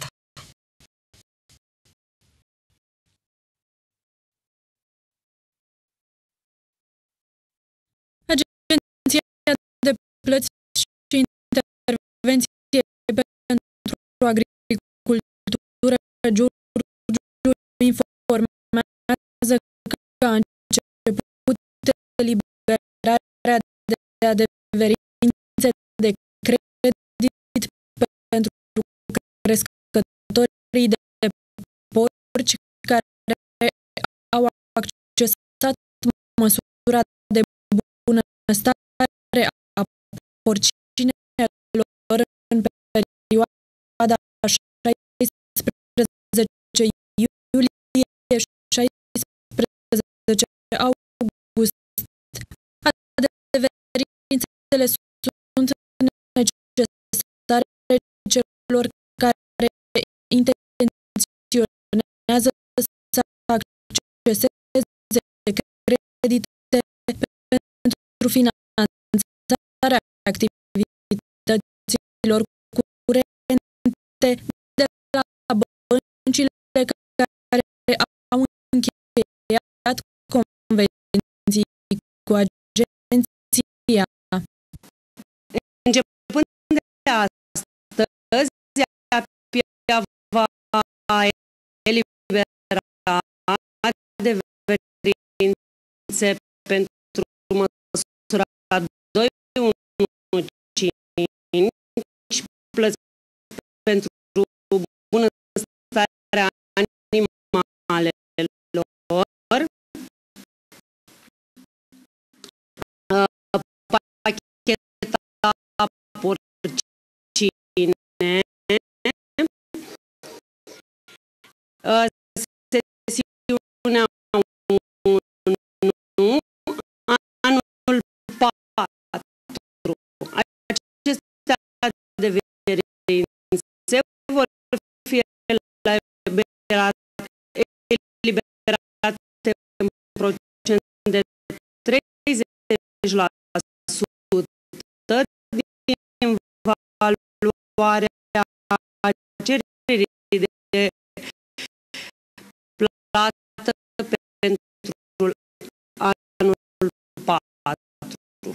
Agenția de plăți și intervenție pentru agricultură Giurgiu informează că a început eliberarea de adeverințe de credit pentru crescătorii de porci care au accesat măsura de bunăstare a porcinelor în perioada 16 iulie 16 august. Adeverințele sunt necesare celor care intenționează să acceseze credite pentru finanțarea activităților curente de la băncile care au încheiat convenții cu agenția. Începând de astăzi, APIA va elibera adeverințe pentru măsura 215 plăți pentru bunăstarea animalelor, pacheta porcine, sesiunea 1, anul 4. Aceste adeverințe vor fi eliberate în procent de 30% din valoarea cererii de plată pentru anul 4.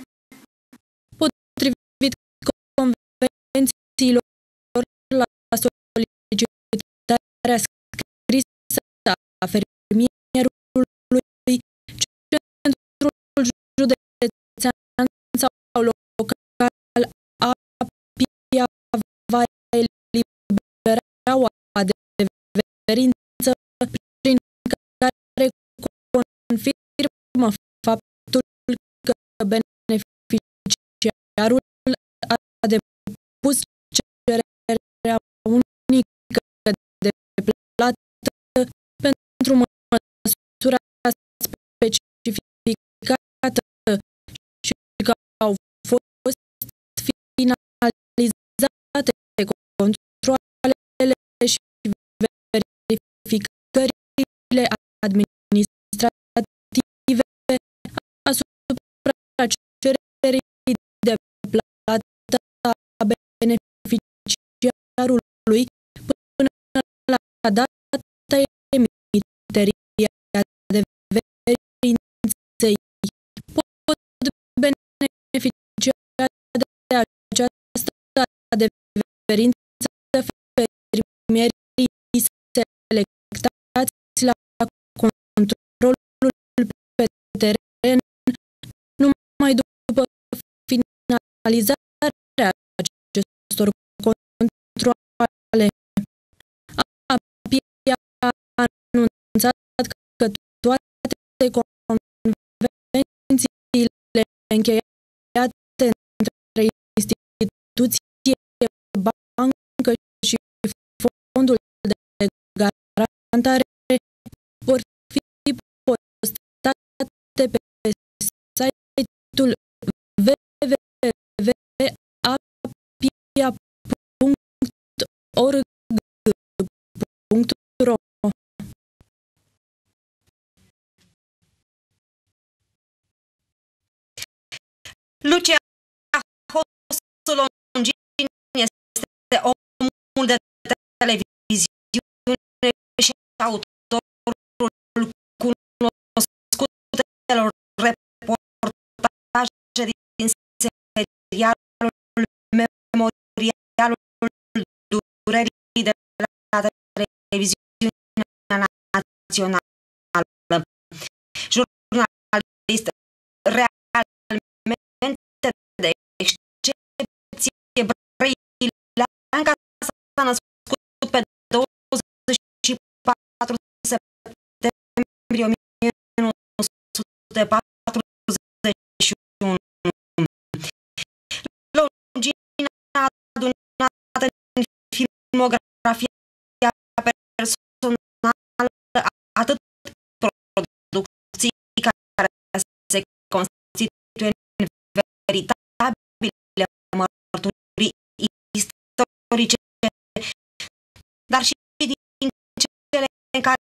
Potrivit convențiilor la solicitarea scrisă a fermierului, centrul județean sau local APIA va elibera o adeverință prin care confirmă faptul că beneficiarul a depus cererea unică de plată pentru măsura specificată și că au fost adeverință fermierii selectați la controlul pe teren numai după finalizarea acestor controale. API a anunțat că toate convențiile încheiate între instituție, bancă și fondul de garantare vor fi postate pe site-ul www.apia.org.ro. Lucia Hosolongin este omul de televiziune și autorul cunoscutelor reportaje din serialul Memorialul Durerii de la televiziunea națională. Jurnalist realmente de excepție, Brăileanca s-a născut pe 24 septembrie 1941. Longina adunată în filmografia personală atât producții care se constituie în veritabile mărturii istorice, dar și din cele în care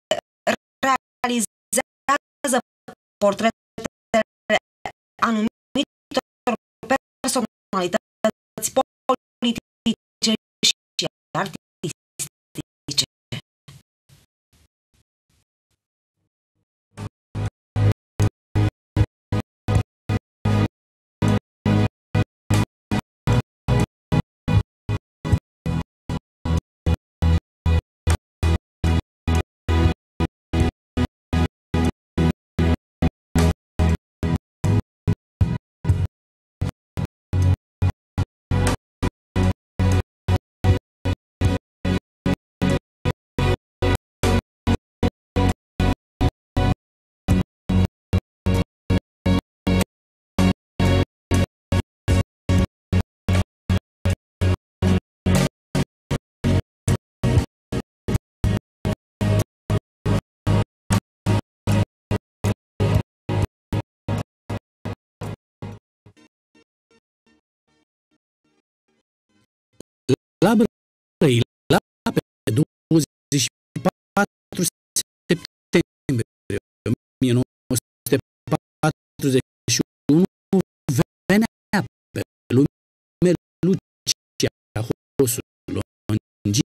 realizează portretele anumitor personalități politice și artistice. La Brăila, pe 24 septembrie 1941, venea pe lume Lucia Hosolongin,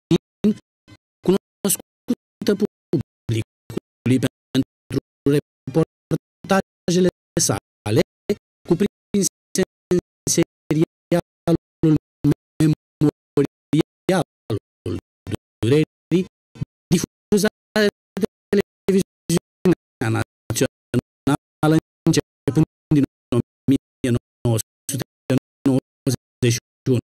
cunoscută publicului pentru reportajele sale cuprinse în serialul Memorialul Durerii, difuzat de televiziunea națională începând din 1991.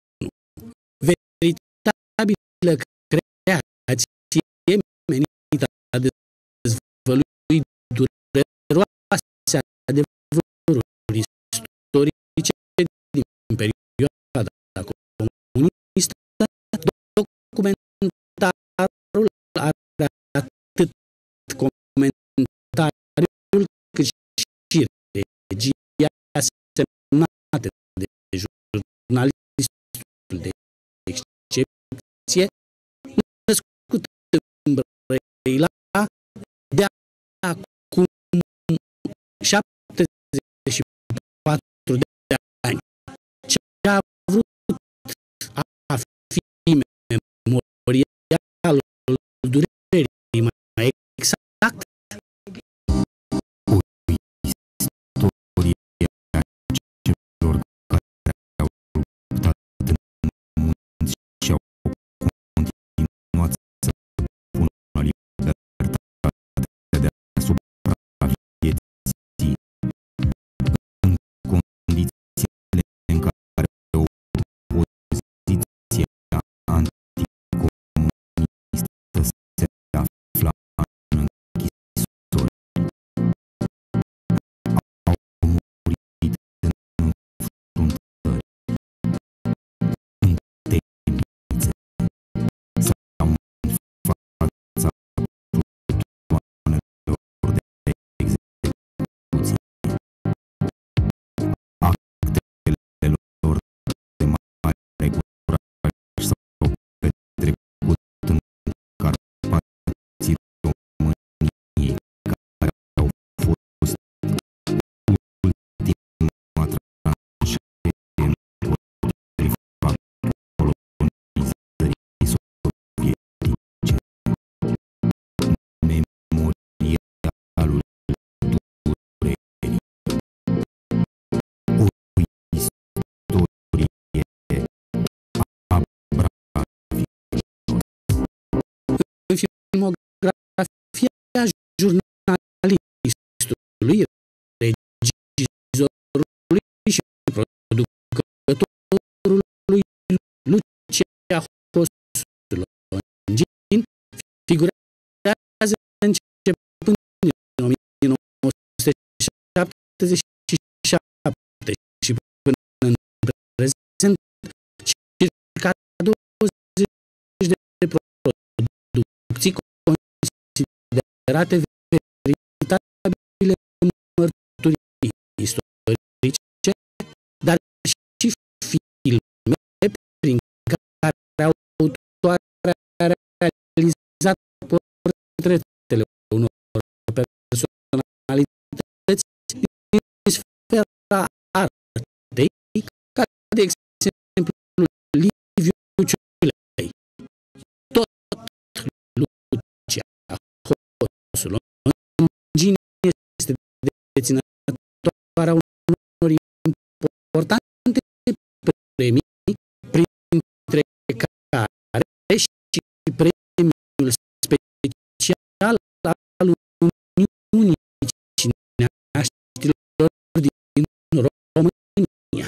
Veritabilă creație menită a dezvălui dureroase adevăruri istorice din perioada comunistă. Documentarul are atât comentariul cât și regia semnate de jurnalistul de excepție, născut în Brăila de acum 74 de ani, ce a vrut a fi memorialul durerii, mai exact, o istorie a celor care au luptat în sunt circa 20 de producții considerate veritabile mărturii istorice, dar și filme prin care autoarea a realizat portretele unor personalități din sfera artei, ca de exemplu Liviu Ciulei. Tot Lucia Hosul în Gini este deținătoarea unor importante premii, printre care și premiul special al Uniunii Cineaștilor din România.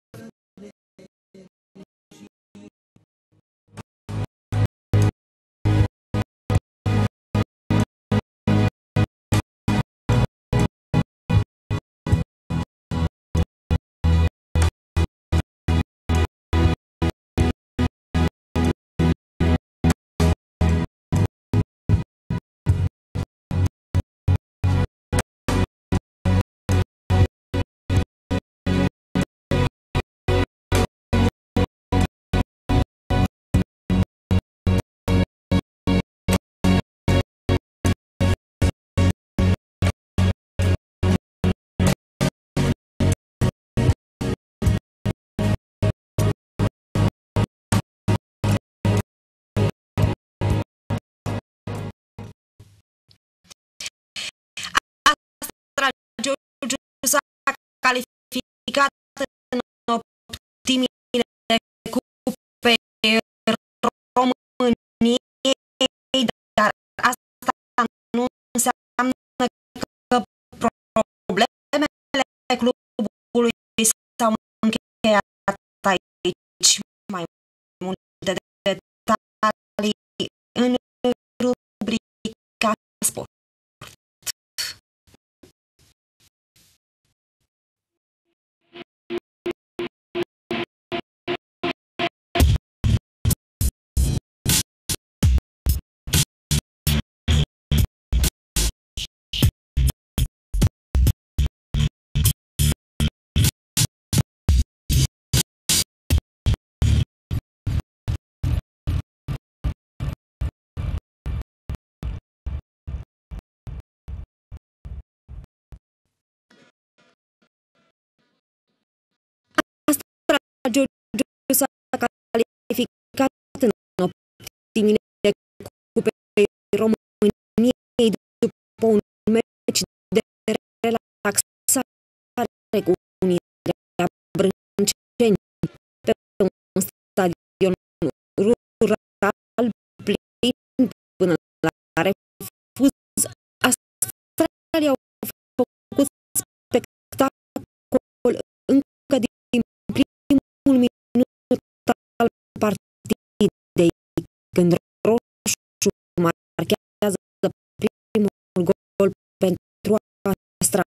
S-a calificat în optimile cupe României, dar asta nu înseamnă că problemele clubului s-au încheiat aici. Mai multe detalii în rubrica Sport. Giurgiu s-a calificat în optimile cupei României după un meci de relaxare cu Unirea Brânceni pe un stadion rural plin până la refuz. Astfel au făcut spectacol încă din primul minut al partidei, când Roșu marchează primul gol pentru Astra.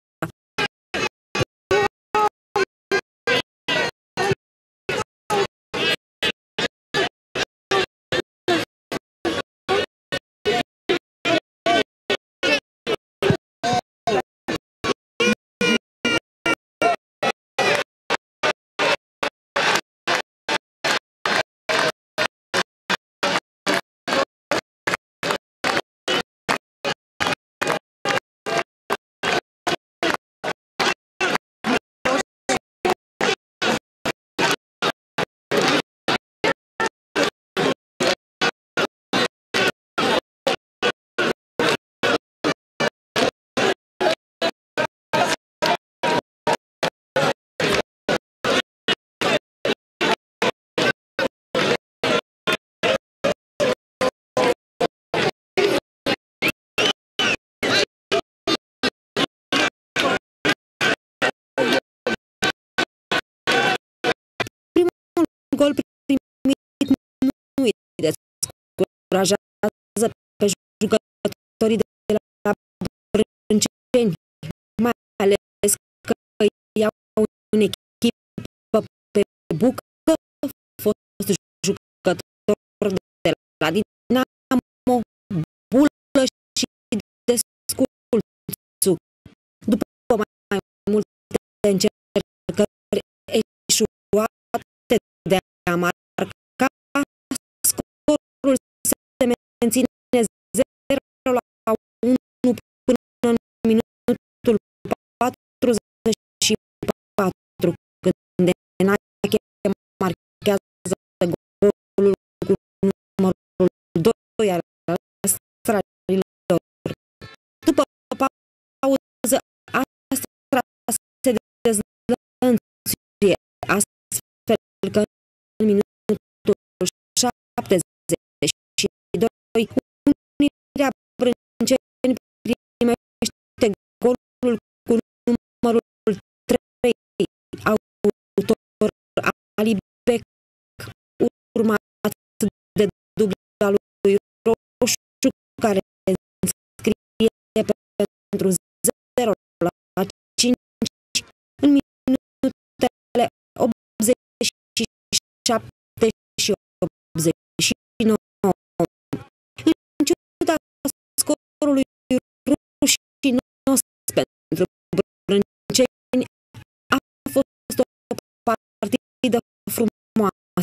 Gol primit nu îi descurajează pe jucătorii de la Brânceni, mai ales că iau în echipă pe Bucă, la Dinamo Bulă și Desculțu. După mai multe încercări eșuate de a marca, scorul se menține 0-1 până în minutul 44, când Enache marchează golul cu numărul 2 al astralilor. După pauză, Astra se dezlănțuie, astfel că în minutul 72 Unirea Brânceni primește golul cu numărul 3, autor Ali Bec, urmat de dubla lui Roșu, care înscrie pentru 0-5 în minutele 87 și 89. În ciuda scorului rușinos pentru brânceni, a fost o partidă frumoasă.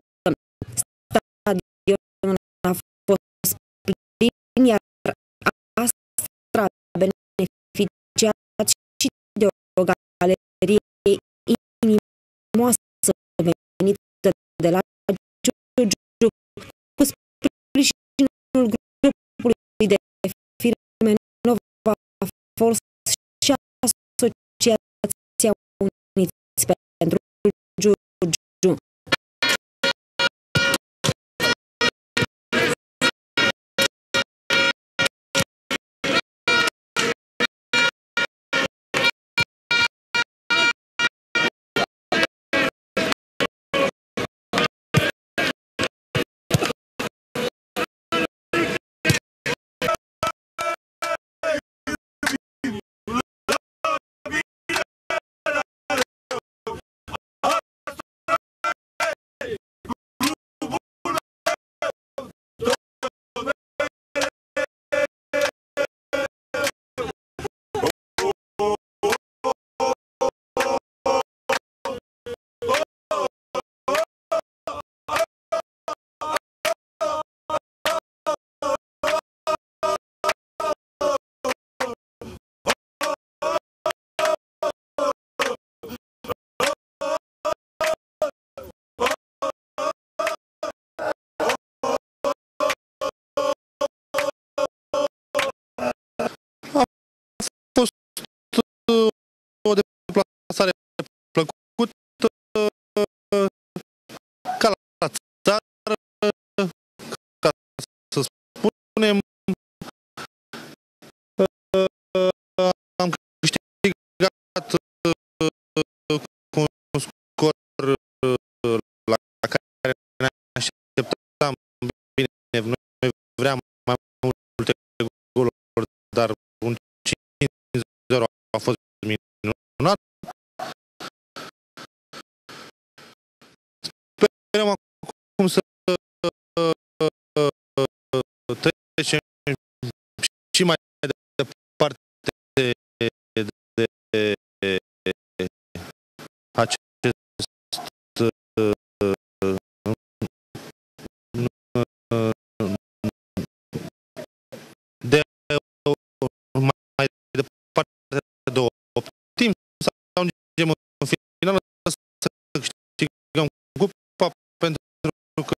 Stadionul a fost plin, iar Astra a beneficiat și de o galerie inimoasă venită de la Giugiu, cu sprijinul grupului de firme Nova Force și Asociația Uniți pentru Giugiu. O deplasare plăcută ca la țară, ca să spunem. Am câștigat cu un scor la care ne așteptam. Bine, noi vreau mai multe goluri, dar un 5-0 a fost minunat. Sperăm acum să trecem și mai departe de acest mai departe de optim să ajungem în finală să câștigăm cupa, pentru că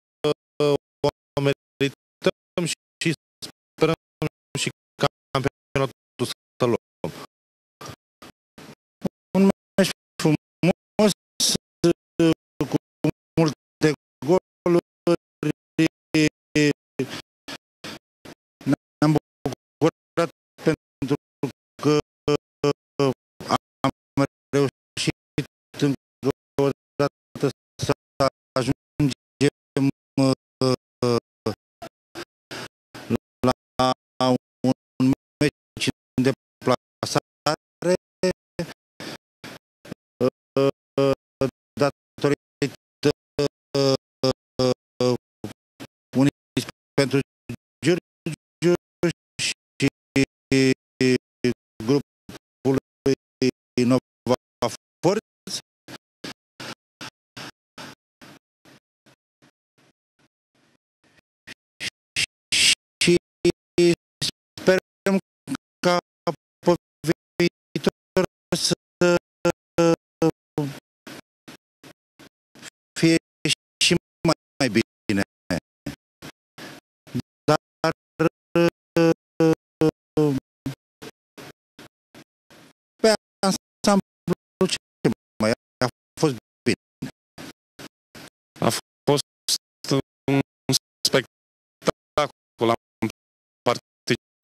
o merităm și sperăm și campionatul să luăm. Un meci frumos,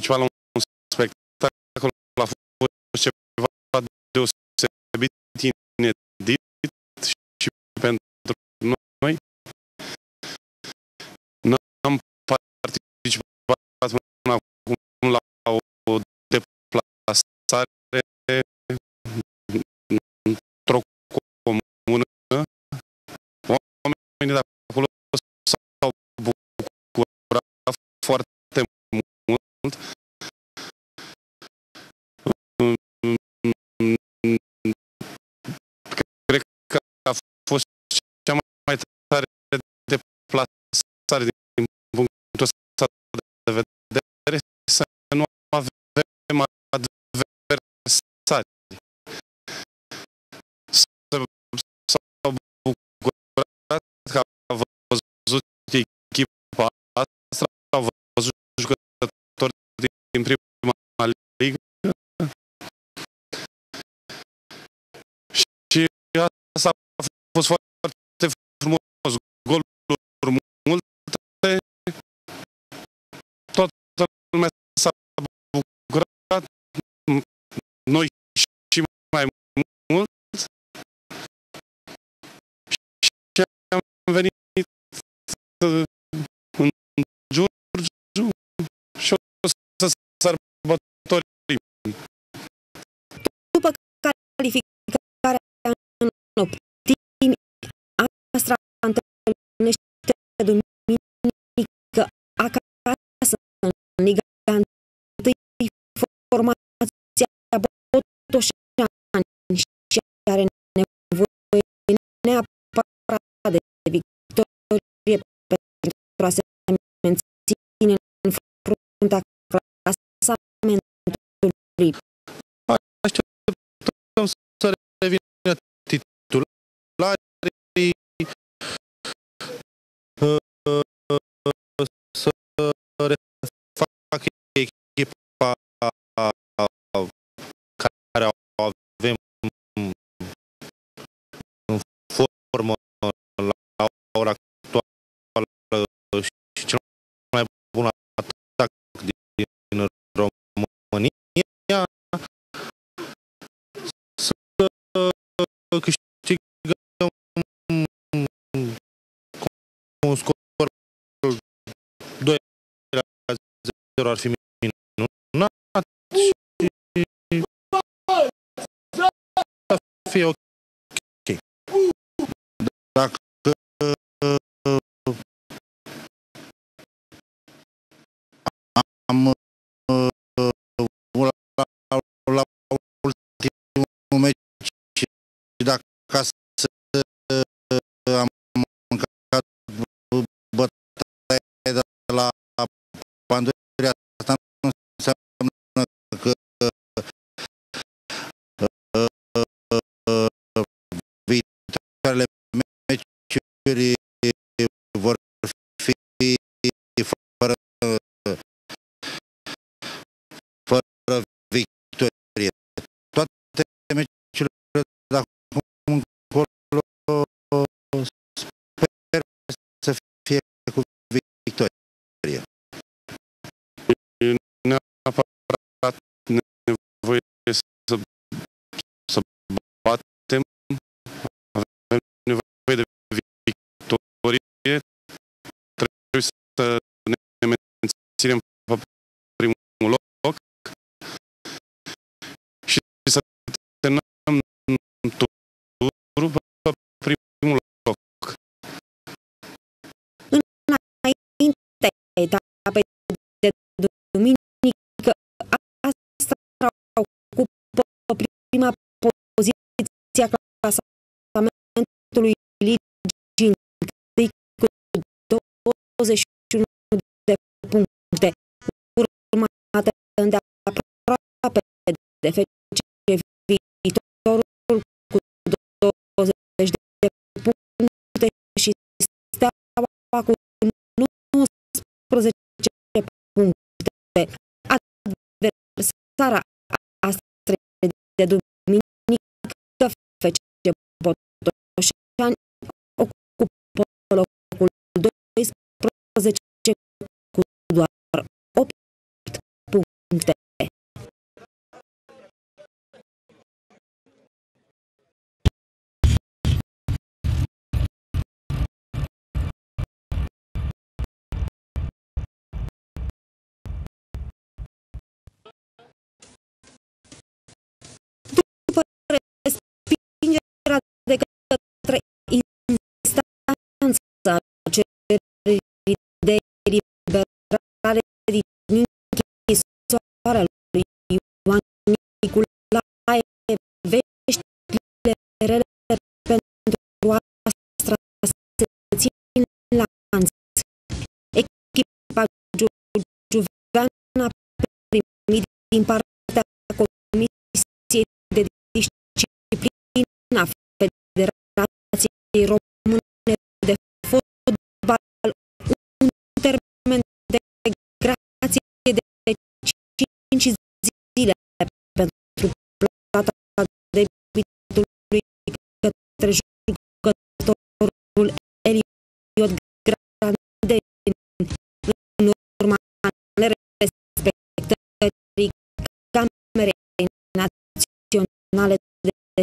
participat la un spectacol, a fost ceva deosebit inedit și pentru noi. N-am participat până acum la o deplasare într-o comună. Oamenii de acolo s-au bucurat foarte mult. Cred că a fost cea mai tare deplasare din punctul ăsta de vedere, să nu avem adversari. S-au bucurat că au văzut echipa asta, au văzut jucători din prima ligă și asta a fost foarte frumos. Goluri multe, toată lumea s-a bucurat, noi și mai mult, și am venit în Giurgiu și o să sărbătorim. După calificarea în optimi, Astra întâlnește duminică acasă în Liga 1, formația Botoșani și are nevoie neapărat de victorie pentru a se menține în fruntea clasamentului. Așteptăm să revină titularii, să refacă echipa care o avem în formă la ora actuală și cel mai bun atac din România, să câștigăm cu un scor 2-0 ar fi minunat și să fie ok. Dacă am la ultimul meci și dacă am mâncat bătaie de la Panduria, asta nu înseamnă că viitoarele meciuri vor fi fără victorie. Toate meciurile de acum încolo sper să fie cu victorie. Neapărat nevoie să batem, avem nevoie de victorie, trebuie să ne menținem pe primul loc și să terminăm turul pe primul loc. Înainte etapei de duminică, Astra ocupă prima poziție a clasamentului Ligii 1 cu 21 de puncte, urmată îndeaproape de FC Viitorul cu 20 de puncte și Steaua cu 19 puncte. Adversara Astrei de duminică, FC Botoșani, ocupă locul 12 cu doar 8 puncte. După respingerea de către instanță a cererii de eliberare din închisoarea lui Ioan Nicolae, veștile rele pentru Astra se țin la lanț. Echipa juveană a primit din partea Comisiei de Disciplină a Federației Române de Fotbal un termen de grație de 5 zile pentru plata debitului către jucătorul Eliot Grandin în urma nerespectării Camerei Naționale de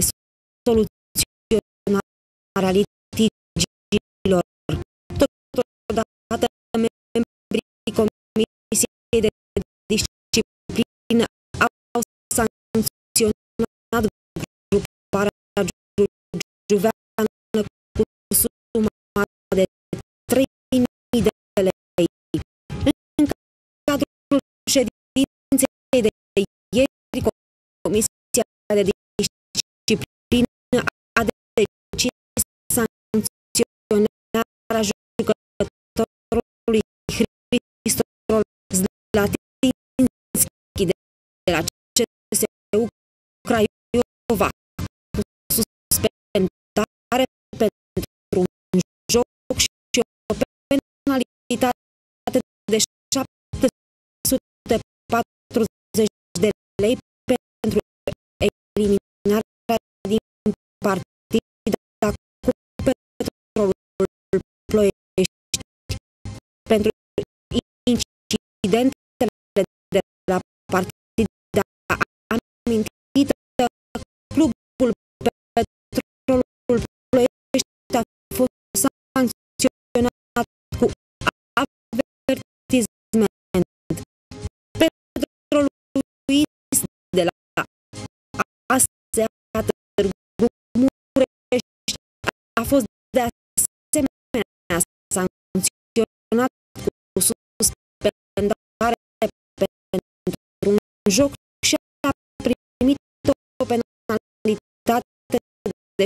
Soluționare a Litigiilor. Totodată, membrii Comisiei de Disciplină au sancționat gruparea juveană cu suma de 3.000 de lei. În cadrul ședinței de ieri, Comisia de Disciplină a decis sancționarea jucătorului Hristol Zlatinski de la CSU Craiova cu suspendare pentru un joc și o penalitate de 740 de lei pentru eliminarea din partida cu Petrolul Ploiești. Pentru incidentele de la partida amintită, clubul Petrolul Ploiești a fost sancționat cu avertisment. Petroluist de la ASEA Târgu Mureș a fost de asemenea sancționat cu suspendare pentru un joc și a primit o penalitate de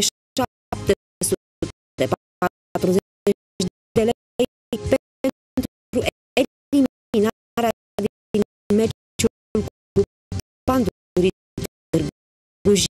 740 de lei pentru eliminarea din meciul cu Pandurii Târgu Jiu.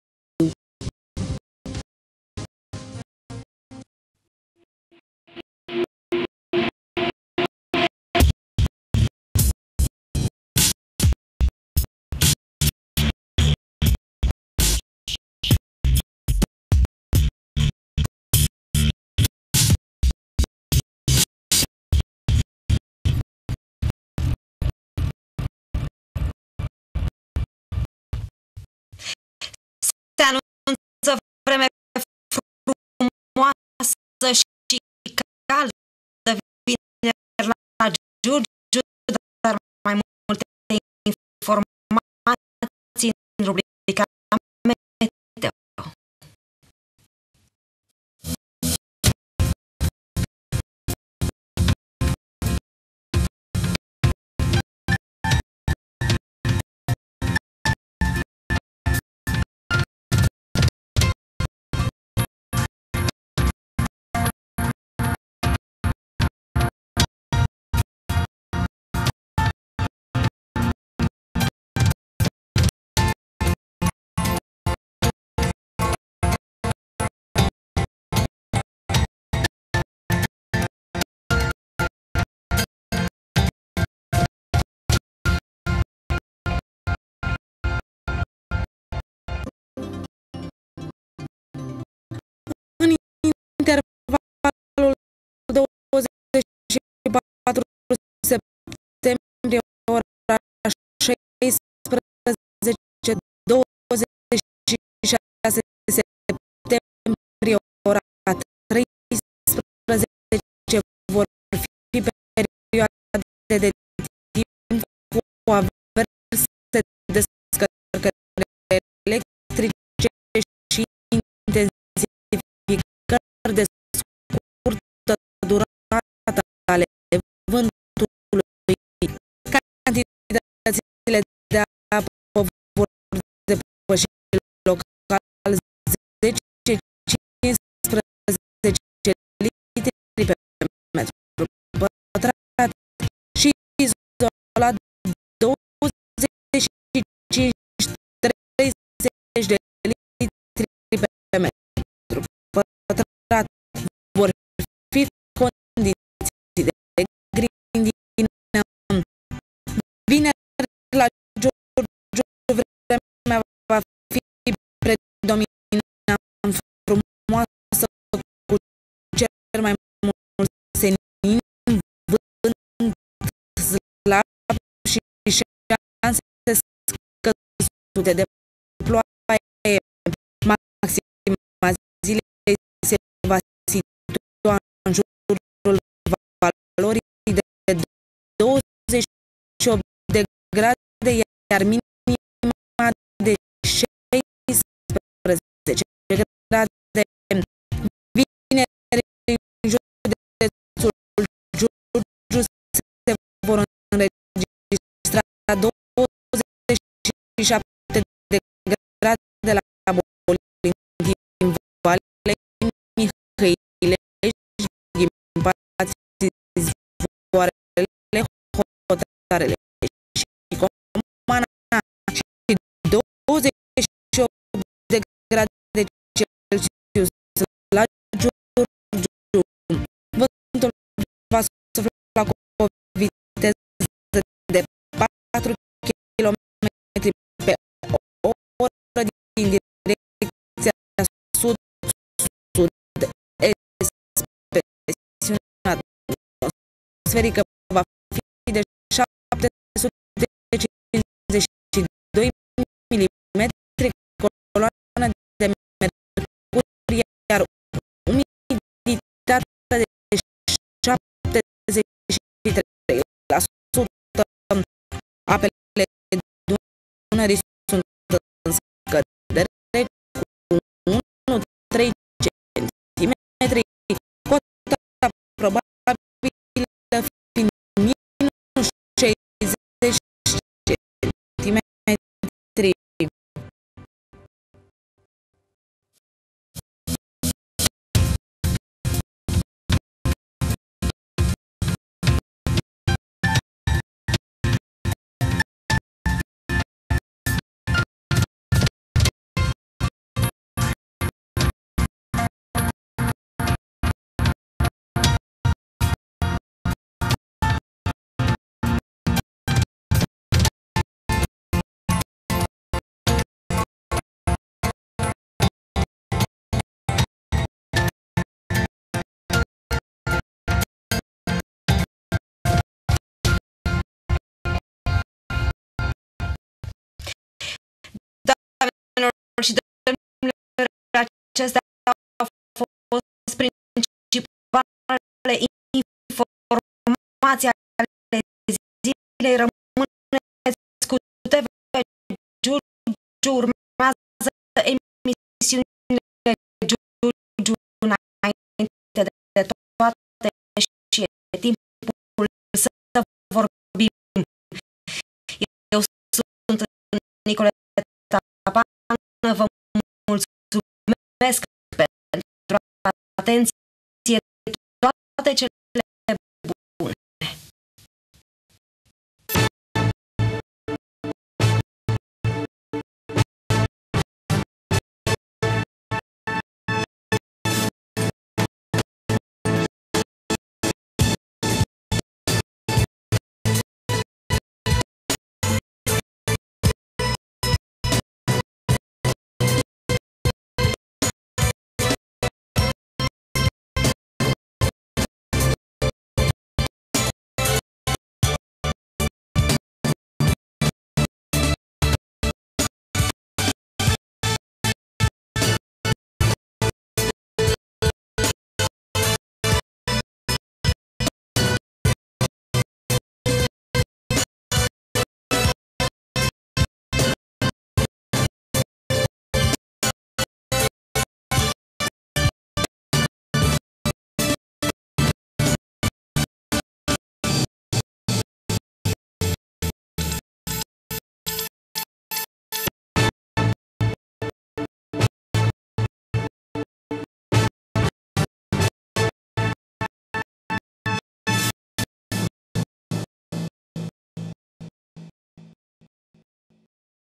Se anunță vreme frumoasă și caldă vineri la Giurgiu, dar mai multe informații în rubrica Meteo. averse descărcări electrice și intensificări de scurtă durată ale vântului. Cantitățile de apă vor depăși local 10-15 litri pe metru pătrat și izolat 25-30 de litri pe metru pătrat. Vor fi condiții de grindină. Vineri la Giurgiu vremea va fi predominant frumoasă cu cer mai mult senin, vânt slab și șanse scăzute de ploaie. Maxima zilei se va situa în jurul valorii de 28 de grade, iar minima de 16 grade. Vineri, în județul Giurgiu se vor înregistra 27 de grade la Bolinti, în Valea Mihăilești, Ghimpați, Zvoarele, Hotarele și Comana și 28 de grade Celsius la Giurgiu. Vântul va sufla cu o viteză de 4 km pe oră din direcția sud-sud-est. Presiunea atmosferică va fi de 752 mm, coloană de mercur, iar umiditatea de 73%. Apele Dunării sunt în scădere cu 1-3 cm, cota probabilă fiind minus 60 cm. Și domnilor, acestea au fost principalele informații ale zilei. Rămâneți cu TV Giurgiu, urmează emisiunile Giurgiu înainte de toate și e timpul să vorbim. Eu sunt Nicoleta Tapan. Vă mulțumesc pentru atenție.